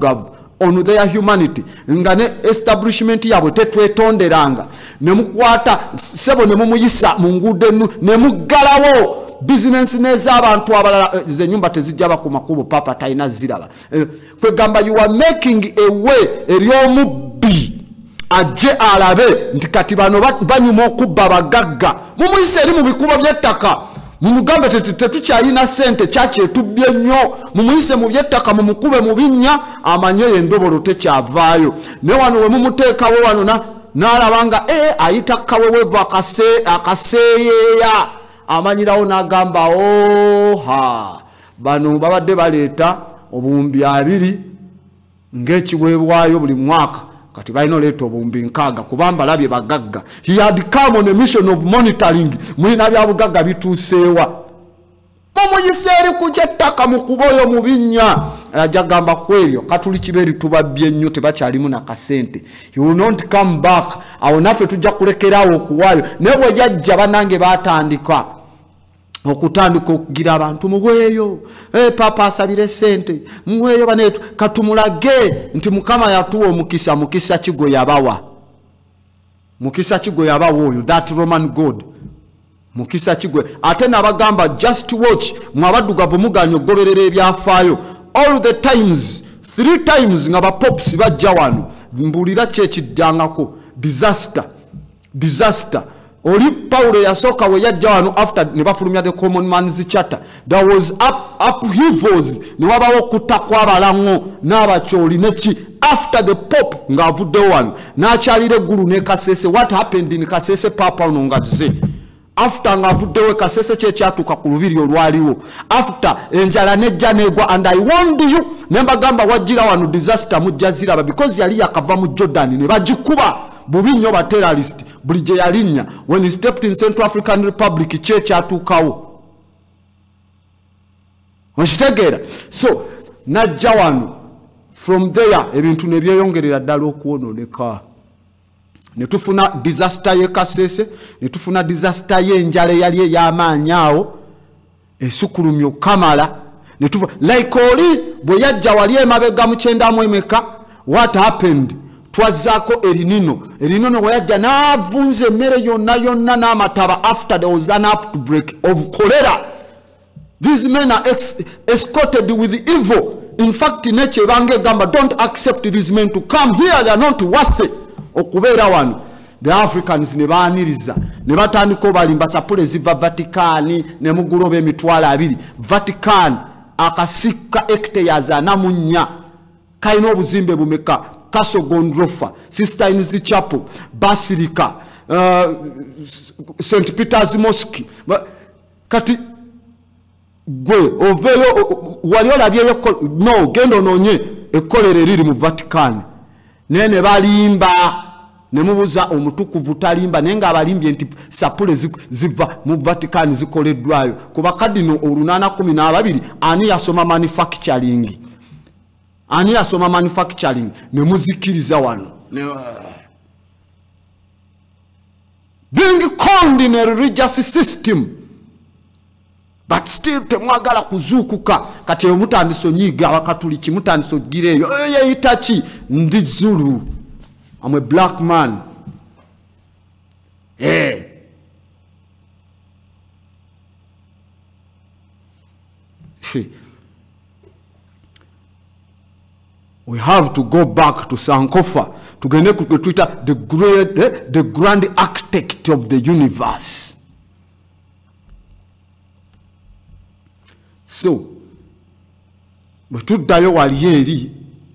on their humanity nga ne establishment yabwe tetwetonderanga ne mukwata sebo ne mumuyisa mu nguudo ne muggalawo business n'ez'abantu abalala ze nyumba tezijja bakuma kubo papa talina ziraba kwegamba you are making a way ery'omubbi ajje alabe nti kati bano banyuma okubba bagagga mumuyise eri mu bikubo by'ettaka mumugambe tetukyayina sente kyakyetubbye nnyo mumuyise mu by'ettaka mumukube mu binnya amanye endobolo tekyavaayo ne wano we mumuteekawo wano n'alabanga ayita kawewevu akaseeyeeya amanyirawo n'agamba bano babadde baleeta obuwumbi 2 ng'ekiweebwayo buli mwaka kati balina oleeta obuwumbi 6 kubamba labye bagagga he had come on a mission of monitoring mulina bya bugagga bituuseewa mumuyise eri ku kyettaka mu kuboyo mu binnya ajagamba kwebyo katuli kibeeri tubabbye nnyo tebakyalimu na kasente he will not come back awo naffe tujja kulekeraawo okuwaayo naye bwe jajja bannange baatandika okutandika okugira abantu muweeyo papa asabire sente muweeyo baneetu katumulage nti mukama yatuwa omukisa mukisa kigo yabawa oyo that Roman god mukisa kigwe ate nabagamba just watch mwabaddugavu muganya ogoberera ebyafaayo all the times 3 times nga bapops bajja wano mbulira kyekiddangako disaster oli Paulo yasooka we yajja wano after ne bafulumya the common man's charter there was upheavals ne wabawo okutta kw'abalango n'abakyoli neki after the pope ng'avuddewo wano n'akyalira eggulu ne Kasese what happened in Kasese papa ono ngazze after ng'avuddewo Kasese kyekyatuuka ku lubiri olwaliwo after enjala nejja negwa and I warned you nembagamba wajjira wano disaster mujja ziraba because yali yakava mu Jordan ne bagikuba bubi nnyo ba terrorist buli gye yalinnya when he stepped in Central African Republic kyekyatuukawo okitegeera so najja wano from there ebintu ne byeyongerera ddala okuwonooneka ne tufuna disaster ye Kasese ne tufuna disaster y'enjala eyali ey'amaanyi awo esukulumya okamala ne tufa like oli bwe yajja wali emabega mu 9 emeka what happened twazaako erinino we yajja n'avunza emmere yonna n'amataba after there was an outbreak of cholera these men are escorted with evil in fact nature bange gamba don't accept these men to come here they are not worthy okubeera wano the Africans ne baaniriza ne batandika balimba sapule ziva Vatican ne muguloba emitwalo 2 Vatican akasika hectares 4 kaina obuzimbe bumeka Castle Gondrofa Sister Inez Chapel Basilica St. Peter's Mosque kati gwe oveyo wali olabyeyo no gendo nonye ekolere riri mu Vatican nene balimba nemubuza omutukuvu talimba nenga abalimbye nti sapule ziva mu Vatican zikoleddwayo kuba kadino olunana 12 ani yasoma manufacturing nemuzikiriza wano being conned in a religious system but still temwagala kuzuukuka kati omutandisa onyiga abakatuliki mutandisa ogireeyo yeyitachi ndi Zulu I'm a black man we have to go back to Sankofa tugende ku Twitter the grand architect of the universe. So bwetuddayo wali eri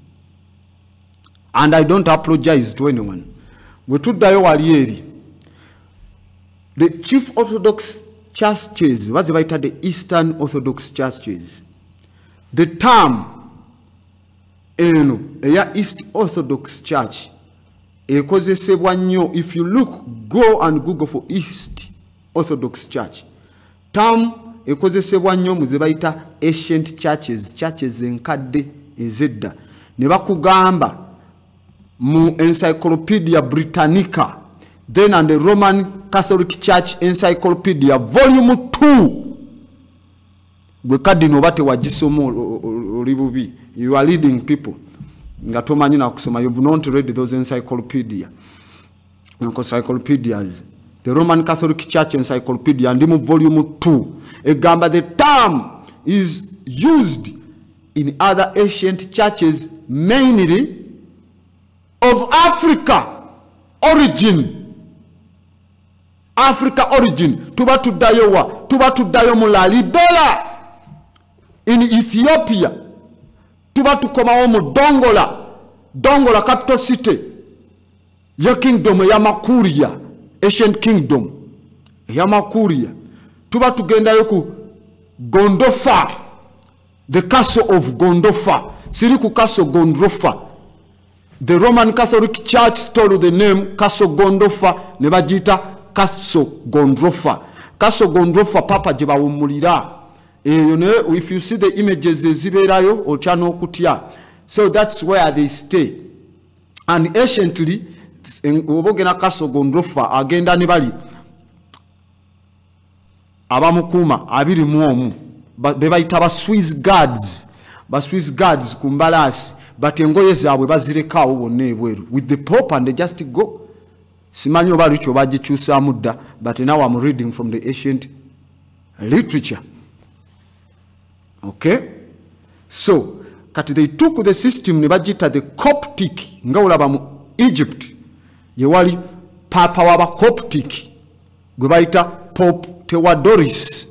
and I don't apologize to anyone bwetuddayo wali eri the chief Orthodox churches baze bayita the Eastern Orthodox churches the term eno eya East Orthodox Church ekozesebwa nnyo if you go and Google for East Orthodox Church term ekozesebwa nnyo muze bayita ancient churches enkadde ezedda ne bakugamba mu Encyclopedia Britannica then and the Roman Catholic Church Encyclopedia volume 2 gwe kadino bate wagisoma oli bubi you are leading people nga tomanyi na kusoma. You've not read those encyclopedias. The Roman Catholic Church Encyclopedia and volume 2 egamba the term is used in other ancient churches mainly of Africa origin. Tuba tuddayo mu Lalibela in Ethiopia. Tuba tukomawo mu Dongola capital city ya kingdom ya Makuria, ancient kingdom ya Makuria. Tuba tugendayo ku Gondofa, the castle of Gondofa. Siri ku castle Gondofa. The Roman Catholic Church stole the name Castle Gondofa, ne bagita Castle Gondofa. Castle Gondofa papa je bawumulira. If you see the images ziberayo ochano kutya. So that's where they stay. And anciently obogena Castle Gondofa agenda ne bali abamukuma abiri muomu bebayita ba Swiss guards kumbalasi. But engoye zaabwe bazirekawo bonna ebweru with the Pope and they just go. Simanyi oba licho bagikyusa mudda, but now I'm reading from the ancient literature. Okay? So, kati they took the system ne bagita the Coptic, nga olaba mu Egypt ye wali papa waba Coptic gwe bayita Pope Theodoros.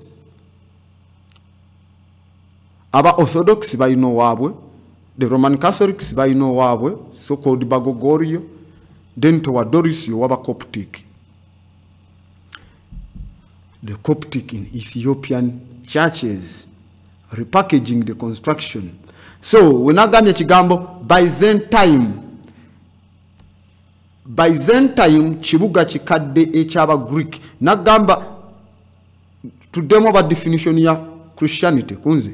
Aba Orthodox bayino waabwe, the Roman Catholics bayino waabwe, so-called Bagogorio, then Theodoros yo waba Coptic. The Coptic in Ethiopian churches, repackaging the construction. So, wenagamya kigambo Byzantine kibuga kikadde ekyaba Greek. Nagamba tudemo ba definition ya Christianity kunze.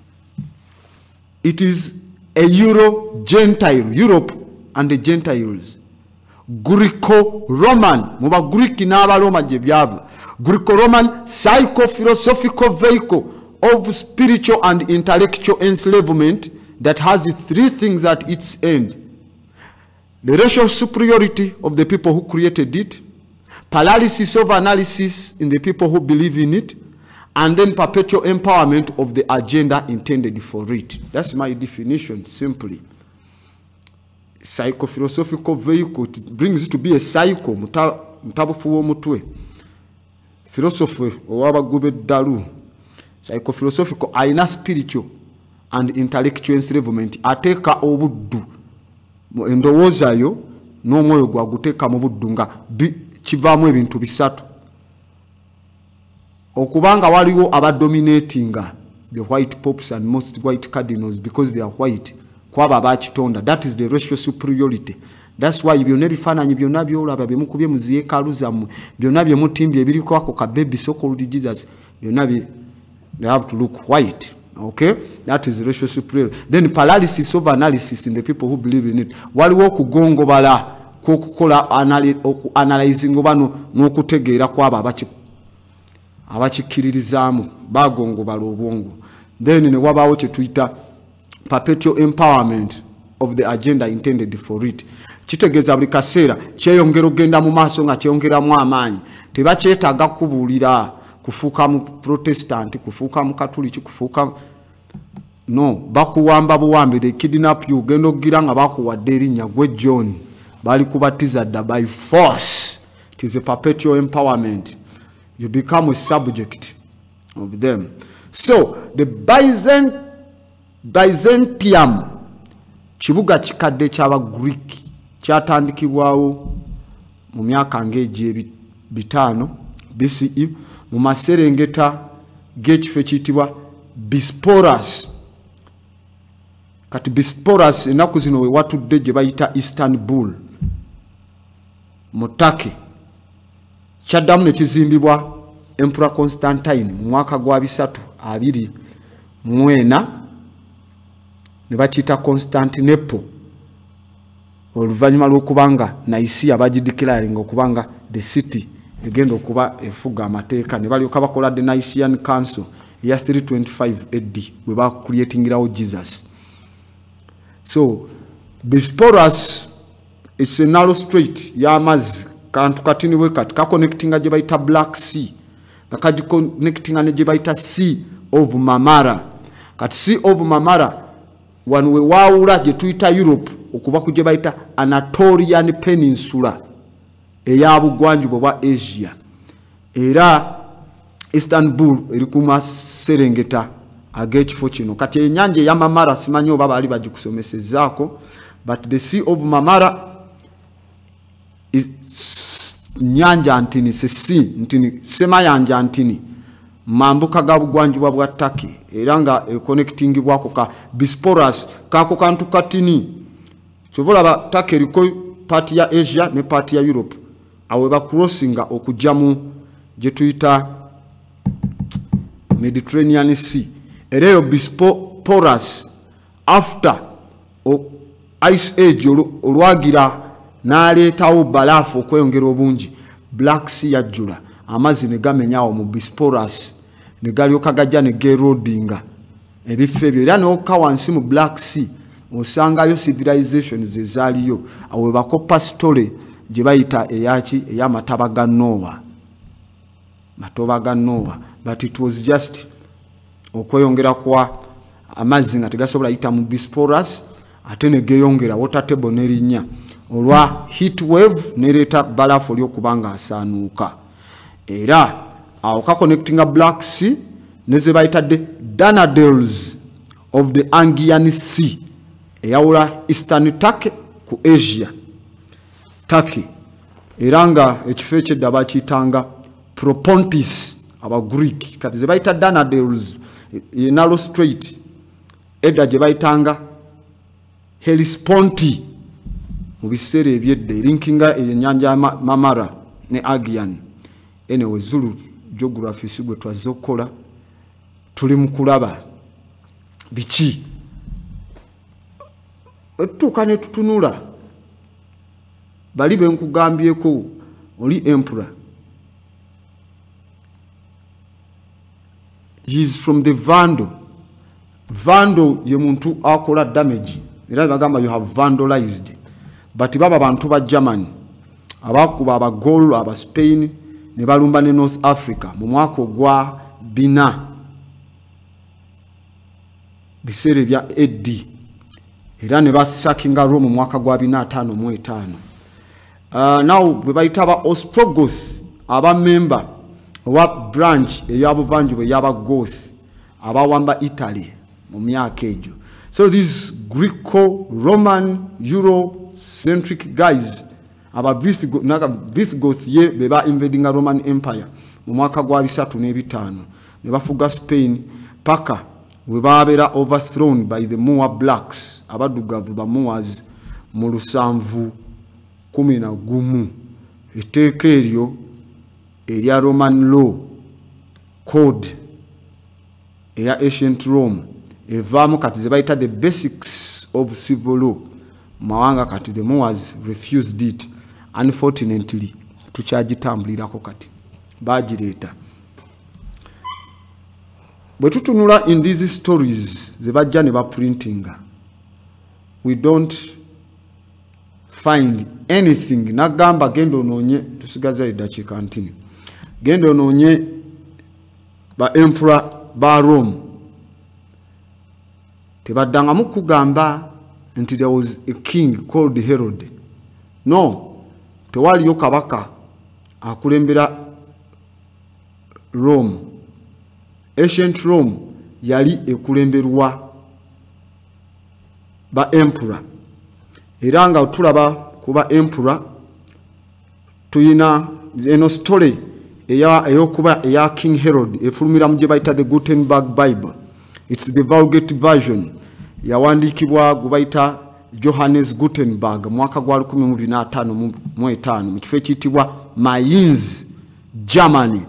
It is a Euro-Gentile, Europe and the Gentiles. Greco-Roman, muba Greek n'aba Roma je byava. Greco-Roman psycho-philosophical vehicle of spiritual and intellectual enslavement that has three things at its end: the racial superiority of the people who created it, paralysis of analysis in the people who believe in it, and then perpetual empowerment of the agenda intended for it. That's my definition, simply. Psycho-philosophical vehicle, it brings it to be a psycho. Mutabufuwo mutwe. Philosophy, owaba gube dalu. Psycho-philosophical, aina spiritual and intellectual enslavement. Ateka obuddu. Endowooza yo, n'omwoyo gwa guteeka mu buddu nga kivaamu ebintu bisatu. Okubanga waliwo abadominatinga the white popes and most white cardinals because they are white. Kwaba abakitonda. That is the racial superiority. That's why byonna ebifaananyi byonna byolaba byemukubye mu ziyekaalu zammwe, byonna byemutimbye ebiriko ako ka baby so-called Jesus, byonna they have to look white. Okay? That is racial superiority. Then paralysis of analysis in the people who believe in it. Waliwo okugongobala kw'okukola analyzing oba n'okutegeera kwabo abakikiririzaamu bagongobala obwongo. Then ne wabaawo kye tuyita perpetual empowerment of the agenda intended for it. Kitegeeza buli kaseera kyeyongera ogenda mu maaso nga kyeyongeramu amaanyi. Tebakyetaaga kubuulira kufuuka mu Protestant, kufuuka mu Katoliki, kufuuka no, bakuwamba buwambi, they kidnap you, genda ogira nga bakuwadde erinnya gwe John, bali kubatiza dda by force. It is a perpetual empowerment. You become a subject of them. So the Byzantium kibuga kikadde ky'aba Greek kyatandikibwawo mu myaka ng'egi 5 BCE mu maserengeta g'ekifo ekiyitibwa Bisporus. Kati Bisporus ennaku zino we watudde gye bayita Istanbul mu Turkey. Kyaddamu ne kizimbibwa Emperor Constantine mu mwaka gwa 324 ne bakiyita Constantinople oluvannyuma lw'okubanga Nicaea bagideclaringa okubanga the city egenda okuba efuga amateeka, ne balyoka bakola the Nicaean Council eya 325 AD we ba creatingirawo Jesus. So Bisporus is a narrow strait y'amazzi kantu katini we kati connectinga gye bayita Black Sea nga connectinga ne gye bayita Sea of Marmara. Kati Sea of Marmara wano we waawula gye tuyita Europe okuva ku gye bayita Anatolian Peninsula eya bugwanjuba bwa Asia. Era Istanbul eri ku maserengeta ag'ekifo kino. Kati ennyanja ya Marmara simanyi oba baali bagikusomesezzaako, but the Sea of Marmara is nyanja ntini sesi ntini semayanja ntini mambuka ga bugwanjuba bwa Turkey era nga connecting bwako ka Bisporus kako kantu katini chovola ba Turkey liko part ya Asia ne part ya Europe awe ba crossinga okujamu je tuyita Mediterranean Sea. Ereyo Bisporus after ice age olwagira n'aleetawo balafu okweyongera obungi, Black Sea yajjula amazzi ne gamenyawo mu Bisporus ne galyoka gajja ne gerodinga ebifo ebyo era n'okka wansi mu Black Sea osangayo civilizations ezaaliyo awe bakopa story gye bayita eyaki ey'amataba ga Noah, matoba ga Noah, but it was just okweyongera kwa amazzi nga tegasobola yita mu Bisporus ate ne geeyongera water table n'erinnya olwa heat wave nereta balafu lyokubanga asaanuuka. Era awo ka connecting a Black Sea neze bayita the Dardanelles of the Aegean Sea eyawula Eastern Turkey ku Asia Turkey. Era nga ekifo ekyedda bakiyitanga Propontis aba Greek. Kati ze bayita Dardanelles narrow strait edda gye bayitanga Hellesponti mu biseera ebyedda linkinga ennyanja Marmara ne Aegean. Anyway, Zulu geography sigwe twazokola tuli mu kulaba biki etuuka ne tutunula bali be nkugambyeko oli emperor. He is from the Vandal. Vandal ye muntu akola damage era bagamba you have vandalized, but baba bantu ba Germany abakuba abagolo aba Spain ne balumba ne North Africa mu mwaka gwa bina bisere bya AD era ne basakinga Rome mu mwaka gwa bina 5 now bwe bayita ba Ostrogoth aba member wa branch eyabuvanjuba yaba Goth abawamba Italy mu myaka ejo. So these Greco-Roman Euro-centric guys aba Visigoth ye beba invading a Roman Empire mu mwaka gwa 305 ne bafuga Spain paka we babera overthrown by the Moor blacks abadugavu ba Moors mu 711. Etteeka eryo erya Roman law code eya ancient Rome evaamu kati ze bayita the basics of civil law mawanga kati the Moors refused it. Unfortunately tukyagitambulirako kati bagireeta. Bwe tutunula in these stories ze bajja ne baprintinga, we don't find anything. Nagamba gendo onoonye tusigaza eddakiika ntini gendo onoonye ba emperor ba Rome tebaddangamu kugamba nti there was a king called Herod. No, tewaliyo kabaka akulembera Rome. Ancient Rome yali ekulemberwa ba emperor. Era nga tulaba kuba emperor tuyina eno story eyokuba eya King Herod efulumira mu gye bayita the Gutenberg Bible. It's the Vulgate version yawandiikibwa gubayita Johannes Gutenberg mwaka gwa 1855 mu kifo ekiyitibwa Mainz, Germany.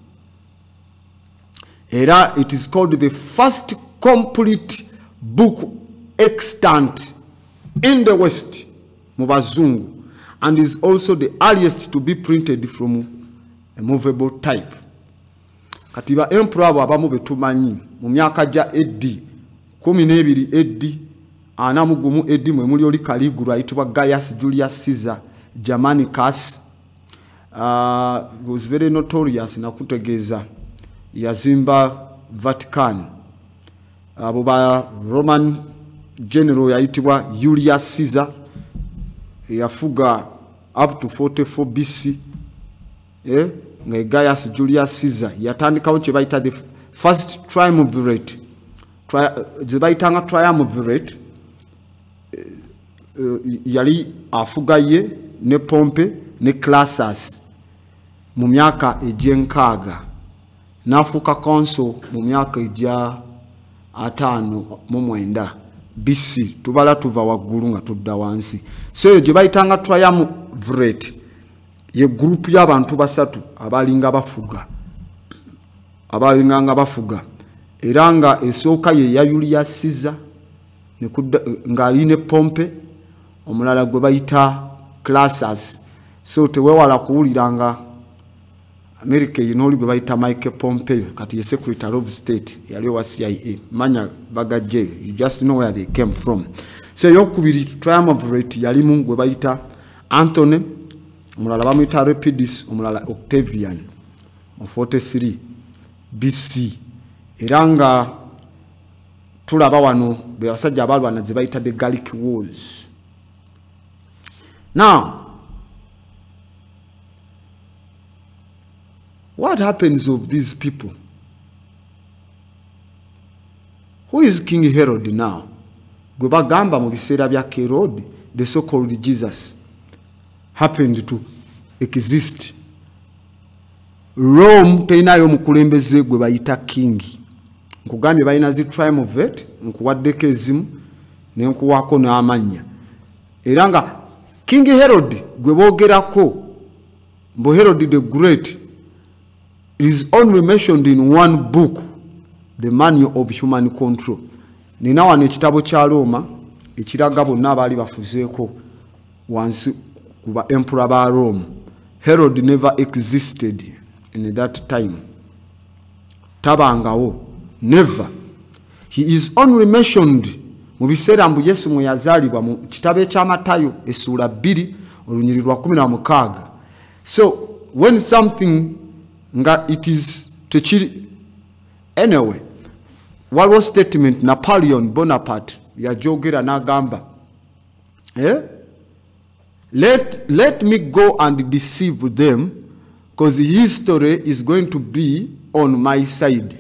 Era it is called the first complete book extant in the West mu bazungu, and is also the earliest to be printed from a movable type. Katiba emperor abo abamu betumanyi mu myaka ja AD 12 AD anamugumu edimu emuli oli Caligula ayitibwa Gaius Julius Caesar Germanicus. Was very notorious nakutegeeza yazimba Vatican. Abo ba Roman general yayitibwa Julius Caesar yafuga up to 44 BC. Gaius Julius Caesar yatandikawo kye bayita the first triumvirate. Zibayitanga triumvirate. Yali afuga ye ne Pompey ne Crassus mu myaka egy'enkaaga n'afuuka consul mu myaka egya 59 BC. Tubala tuva waggulu nga tudda wansi. So eyo gye bayitanga triumvirate ye group y'abantu basatu abalinga bafuga era nga esooka ye ya Julius Caesar ng'ali ne Pompey, omulala gwe bayita Crassus. So tewewala kuwuliranga America yinoli gwe bayita Mike Pompeo kati ye Secretary of State yali wa CIA manya bagaje. You just know where they came from. So yokubiri triumvirate yalimu gwe bayita Anthony, omulala bamuyita Lepidus, omulala Octavian mu 43 BC. Era nga tulaba wano be basajja abalwana ze bayita the Gallic Wars. Now, what happens of these people? Who is King Herod now? Gwe bagamba mu biseera bya Herod, the so-called Jesus happened to exist. Rome teinayo mukulembeze gwe bayita king. Nkugambye balina zi triumvirate, nkuwaddeko ezimu ne nkuwaako n'amanya. Era nga King Herod gwe boogerako, mbu Herod the Great is only mentioned in one book, the Manual of Human Control. Nina wano ekitabo kya Roma ekiraga bonna abaali bafuzeeko wansi ku ba emperor ba Rome. Herod never existed in that time. Tabangawo. Never. He is only mentioned mu biseera mbu Yesu mwe yazaalibwa mu kitabo ekya Matayo essula 2 olunyiriri lwa 16. So when something nga it is techiri anyway, what was statement Napoleon Bonaparte yajogera n'agamba let me go and deceive them because history is going to be on my side.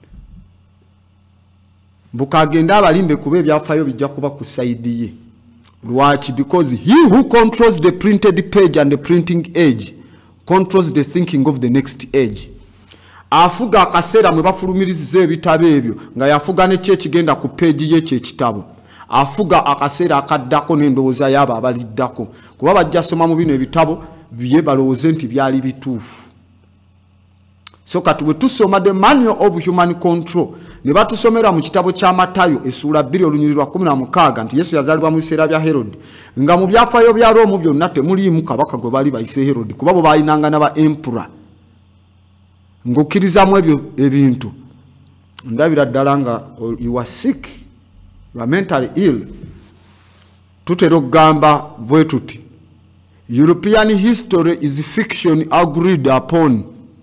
Bukagenda abalimbe kuba ebyafaayo bijja kuba ku side ye. Lwaki? Because he who controls the printed page and the printing age controls the thinking of the next age. Afuga akaseera mwe bafulumiriza ebitabo ebyo nga yafuga ne kyekigenda ku page ye kyekitabo. Afuga akaseera akaddako n'endowooza y'abo abaliddako kuba bajja soma mu bino ebitabo bye balowooze nti byali bituufu. So kati bwe tusoma the Manual of Human Control ne batusomera mu kitabo kya Matayo essula 2 olunyiriri lwa 16 nti Yesu yazaalibwa mu biseera bya Herod, nga mu byafaayo bya Rome byonna temuliimu kabaka gwe baali bayise Herod kuba bo baayinanga n'aba emperor. Ng'okkirizamu ebyo ebintu ndabira ddala nga you are sick, you are mentally ill. Tutera okugamba bwe tuti European history is fiction agreed upon.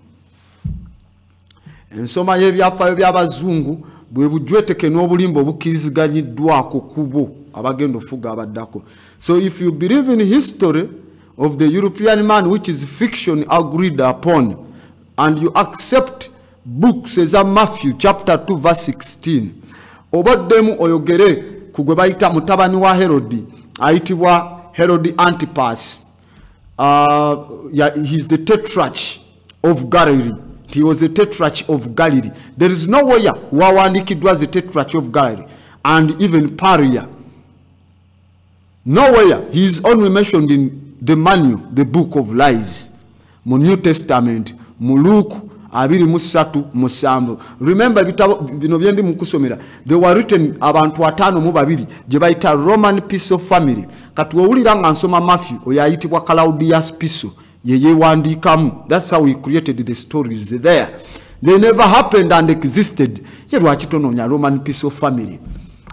Ensoma y'ebyafaayo by'abazungu bwe bujweteke n'obulimba obukkiriziganyiddwako kubo abagenda ofuga abaddako. So if you believe in history of the European man which is fiction agreed upon and you accept books eza Matthew chapter 2 verse 16, obaddemu oyogere ku gwe bayita mutabani wa Herod ayitibwa Herod Antipas. He's the tetrarch of Galilee. He was a tetrarch of Galilee. There is nowhere wawandikiddwa as a tetrarch of Galilee and even Paria. Nowhere. He is only mentioned in the manual, the book of lies. Mu New Testament, mu Luke 23:7. Remember bino byendi mukusomera. They were written abantu 5 gye bayita Roman Piso family. Kati owulira nga nsoma Matthew oyayitibwa Claudius Piso. That's how we created the stories there. They never happened and existed. Ye lwaki tononya Roman Piso family.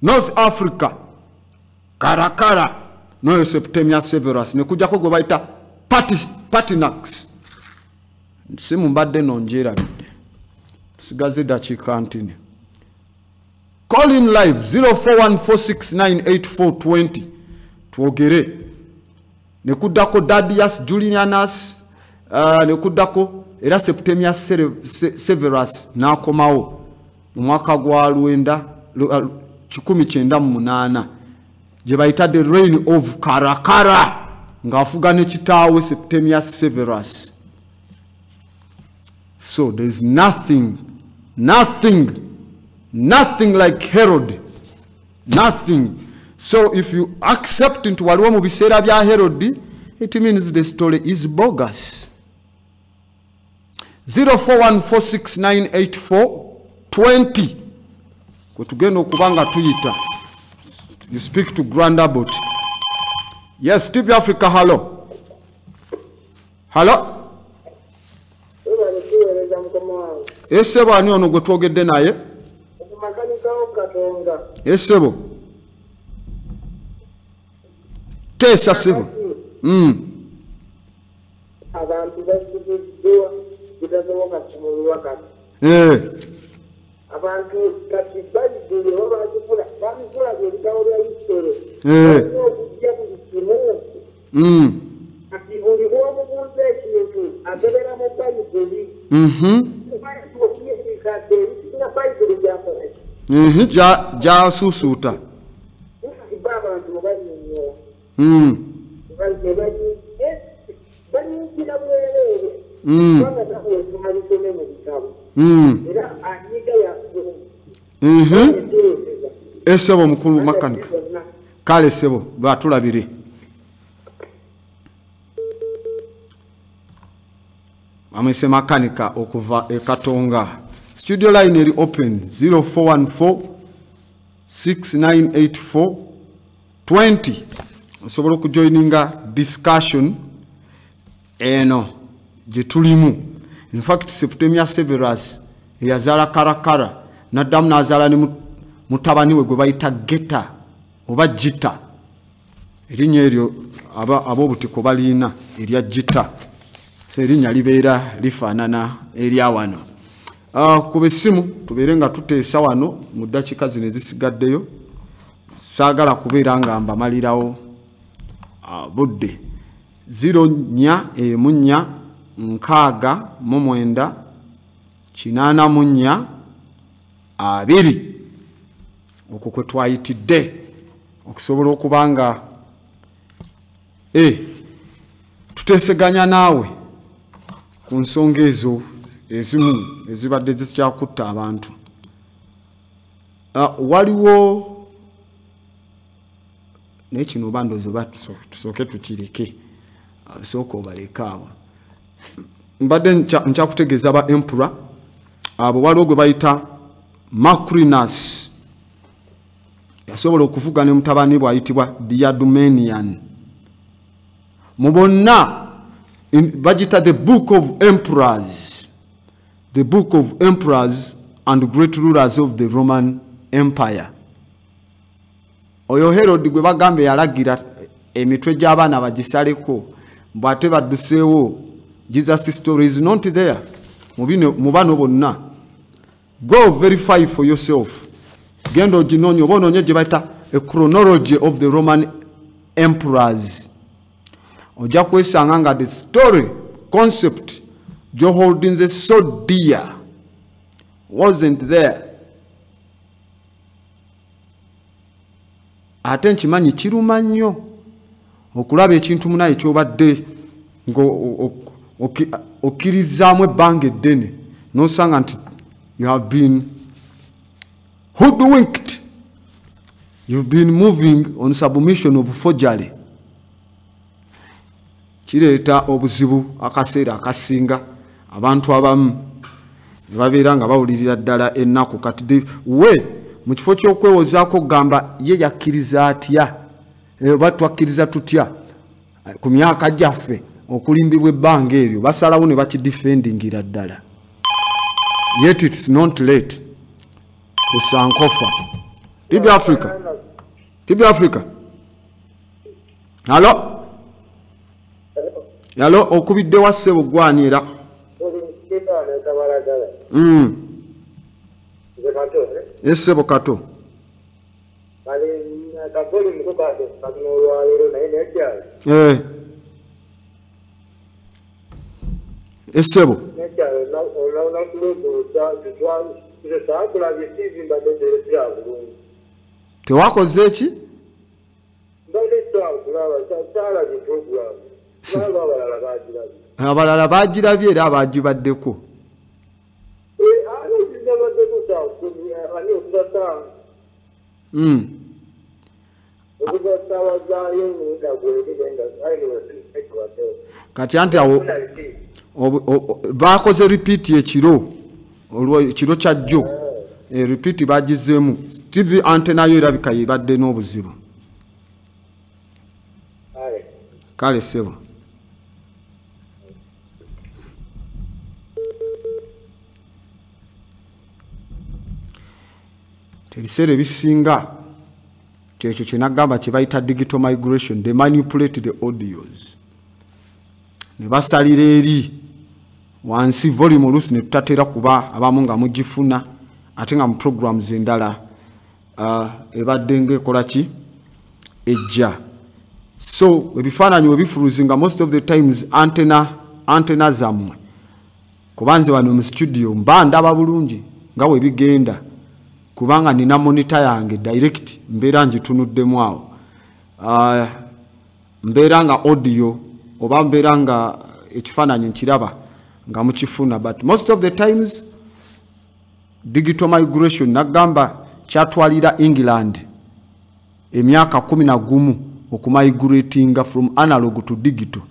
North Africa karakara no Septemia Severus ne kujako gwe bayita Patinax simu mbadde nonjera bidde tusigaze dakiika ntini. Call in live 0414698420 twogere ne kuddako Dadius Julianus ne kuddako era Septemia Severus n'akomawo mu mwaka gwa 1998 gye bayita the reign of Karakara ng'afuga ne kitaawe Septemia Severus. So there is nothing like Herod. Nothing. So if you accept into waliwo mu biseera bya Herod, it means the story is bogus. 0414698420 kwe tugenda okubanga tuyita. You speak to Grandabot. Yes, Steve Africa, hello. Hello. Esebo ani ono gwe twogedde naye? Esebo. Tesa sebo. Abantu basibuddwa bitasoboka kumulwa kati. Abantu kati bali oba bakifula bamifula byebitawo bya history. Okujja ku kimu. Kati buli bw'omubuuza ekintu agobera mu Bayibuli. Jasusuuta. Esebo mukulu makanika kale sebo batulabire. Amese makanika okuva Katonga. Studio line eri open 0414698420. Osobola okujoininga discussion eno gye tulimu. In fact Septemia Severus yazaala Karakara naddamu n'azaala ne mutabani we gwe bayita Geta oba Gita. Erinnya eryo ab'obutiko baliina erya Gita. Erinnya libeera lifaanana erya wano. Ku bessimu tubeere nga tuteesa wano mu ddakiika zino ezisigaddeyo. Saagala kubeera nga mbamalirawo budde. 04498984 okwo kwe twayitidde okusobola okubanga tuteeseganya naawe ku nsonga ezo ezimu ezibadde zikyakutta abantu. Waliwo naye kino oba ndowooza oba tusooke tukireke sooka obaleka abo. Mbadde nkyakutegeeza aba emperor abo waliwo gwe bayita Macrinus yasobola okuvuga ne mutabani bw'ayitibwa Diadumenian. Mu bonna bagita the book of emperors, the book of emperors and great rulers of the Roman Empire. Oyo Herod gwe bagambe yalagira emitwe gy'abaana bagisaleko bw'ate badduseewo. Jesus' story is not there. Mu bano bonna. Go verify for yourself. Genda oginoonya oba onoonye gye bayita a chronology of the Roman emperors. Ojja kwesanga nga the story concept gy'oholdinze so dear wasn't there. Ate nkimanyi kiruma nnyo okulaba ekintu munaye kyobadde okkirizaamu ebbanga eddene n'osanga nti you have been hoodwinked. You've been moving on submission of forgery. Kireeta obuzibu akaseera akasinga abantu abamu babeera nga bawulirira ddala ennaku kati we mu kifo ky'okwewozaako gamba ye yakkiriza atya oba twakkiriza tutya ku myaka gyaffe okulimbibwa ebbanga eryo basalawo ne bakidifendingira ddala. Yet it's not late to Sankofa. TV Africa. TV Africa. Hello? Hello, okubidde wa ssebo gwanira. Ssebo kato. Ssebo. Tewakoze ki? Abalala bagirabye era abagibaddeko. Kati anti awo bakoze repeat ekiro olwo kya jjo repeat bagizeemu TV antenna yo erabika yibadde n'obuzibu. Kale sebo ebiseera ebisinga kyekyo kye nagamba kye bayita digital migration. They manipulate the audios ne basalira eri wansi volume oluusi ne tutatera kuba abamu nga mugifuna ate nga mu programs endala ebadde ng'ekola ki ejja. So ebifaananyi we bifuluzinga most of the times antenna zammwe kubanze wano mu studio mba ndaba bulungi nga we bigenda kubanga nina monitor yange direct mbeera njitunuddemu awo. Mbeera nga audio oba mbeera nga ekifaananyi nkiraba nga mukifuna, but most of the times digital migration nagamba kyatwalira England emyaka 11 okumigratinga from analog to digital.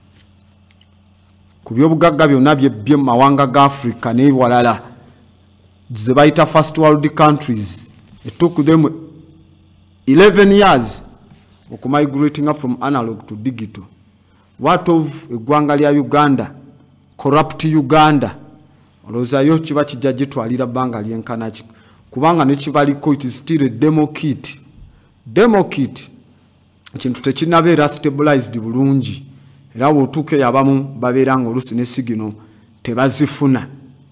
Ku byobugagga byonna bye mawanga ga Africa n'ewalala ze bayita first world countries, it took them 11 years okumigratinga from analog to digital. What of eggwanga lya Uganda, corrupt Uganda, olowoozayo kiba kijja gitwalira bbanga lyenkana ki kubanga ne kibaliko it is still a demo kit. Demo kit ekintu tekinabeera stabilized bulungi era bw'otuuka abamu babeera nga oluusi ne sigino tebazifuna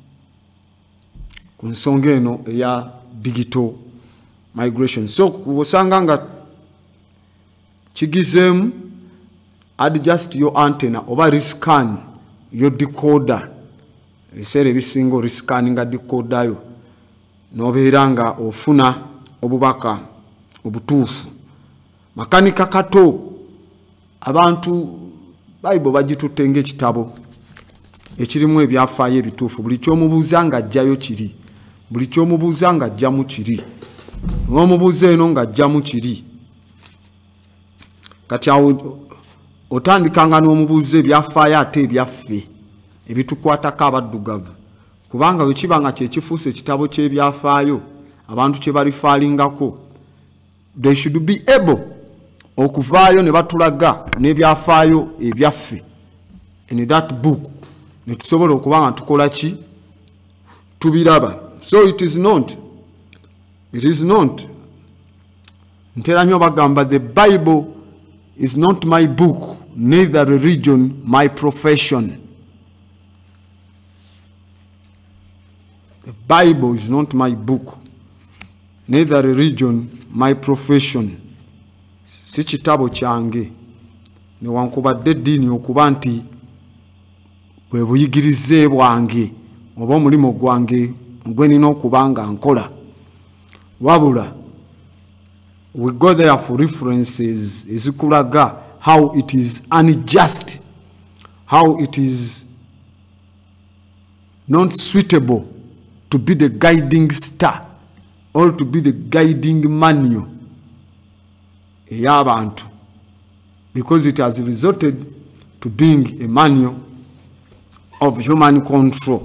ku nsonga eno eya digital migration. So osanga nga kigizeemu adjust your antenna oba rescan your decoder. Ebiseera ebisinga oriscanninga decoder yo n'obeera nga ofuna obubaka obutuufu. Makanika kato abantu Bible bagitutte ng'ekitabo ekirimu ebyafaayo ebituufu. Buli kyomubuuza nga ajjayo kiri, buli kyomubuuza nga ajjamu kiri, n'omubuuza eno nga ajjamu kiri. Kati awo otandikanga n'omubuuza ebyafaayo ate ebyaffe ebitukwatako abaddugavu kubanga bwe kiba nga kyekifuusa ekitabo ky'ebyafaayo abantu kye balifaalingako, they should be able okuvaayo ne batulaga n'ebyafaayo ebyaffe in that book ne tusobola okuba nga tukola ki tubiraba. So it is not ntera nnyo bagamba the Bible is not my book, neither religion my profession. The Bible is not my book, neither religion my profession. Si kitabo kyange newankubadde eddiini okuba nti bwe buyigirize bwange oba omulimu gwange gwe nina okuba nga nkola, wabula we go there for references ezikulaga how it is unjust, how it is not suitable to be the guiding star or to be the guiding manual ey'abantu, because it has resulted to being a manual of human control,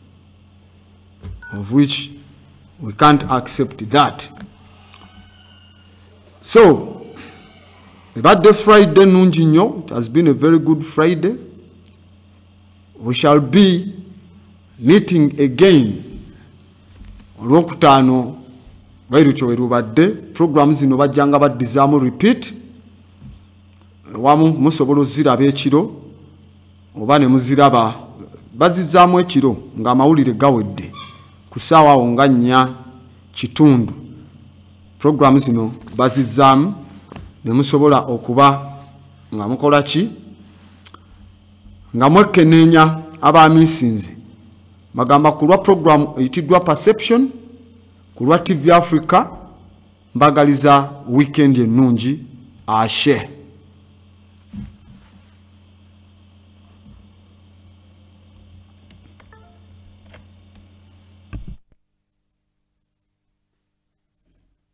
of which we can't accept that. So, the birthday Friday nungi nnyo, it has been a very good Friday. We shall be meeting again olwokutaano Wairutyo werubadde program zino bajjanga baddizaamu repeat wamu musobola oziraba ekiro oba ne muziraba bazizaamu ekiro ng'amawulire gawedde ku ssaawa awo nga 4:00 program zino bazizaamu ne musobola okuba nga mukola ki nga mwekenneenya abaamiisinze bagamba ku lwa program eyitiddwa Perception ku lwa TV Africa mbagaliza weekend ennungi ashe.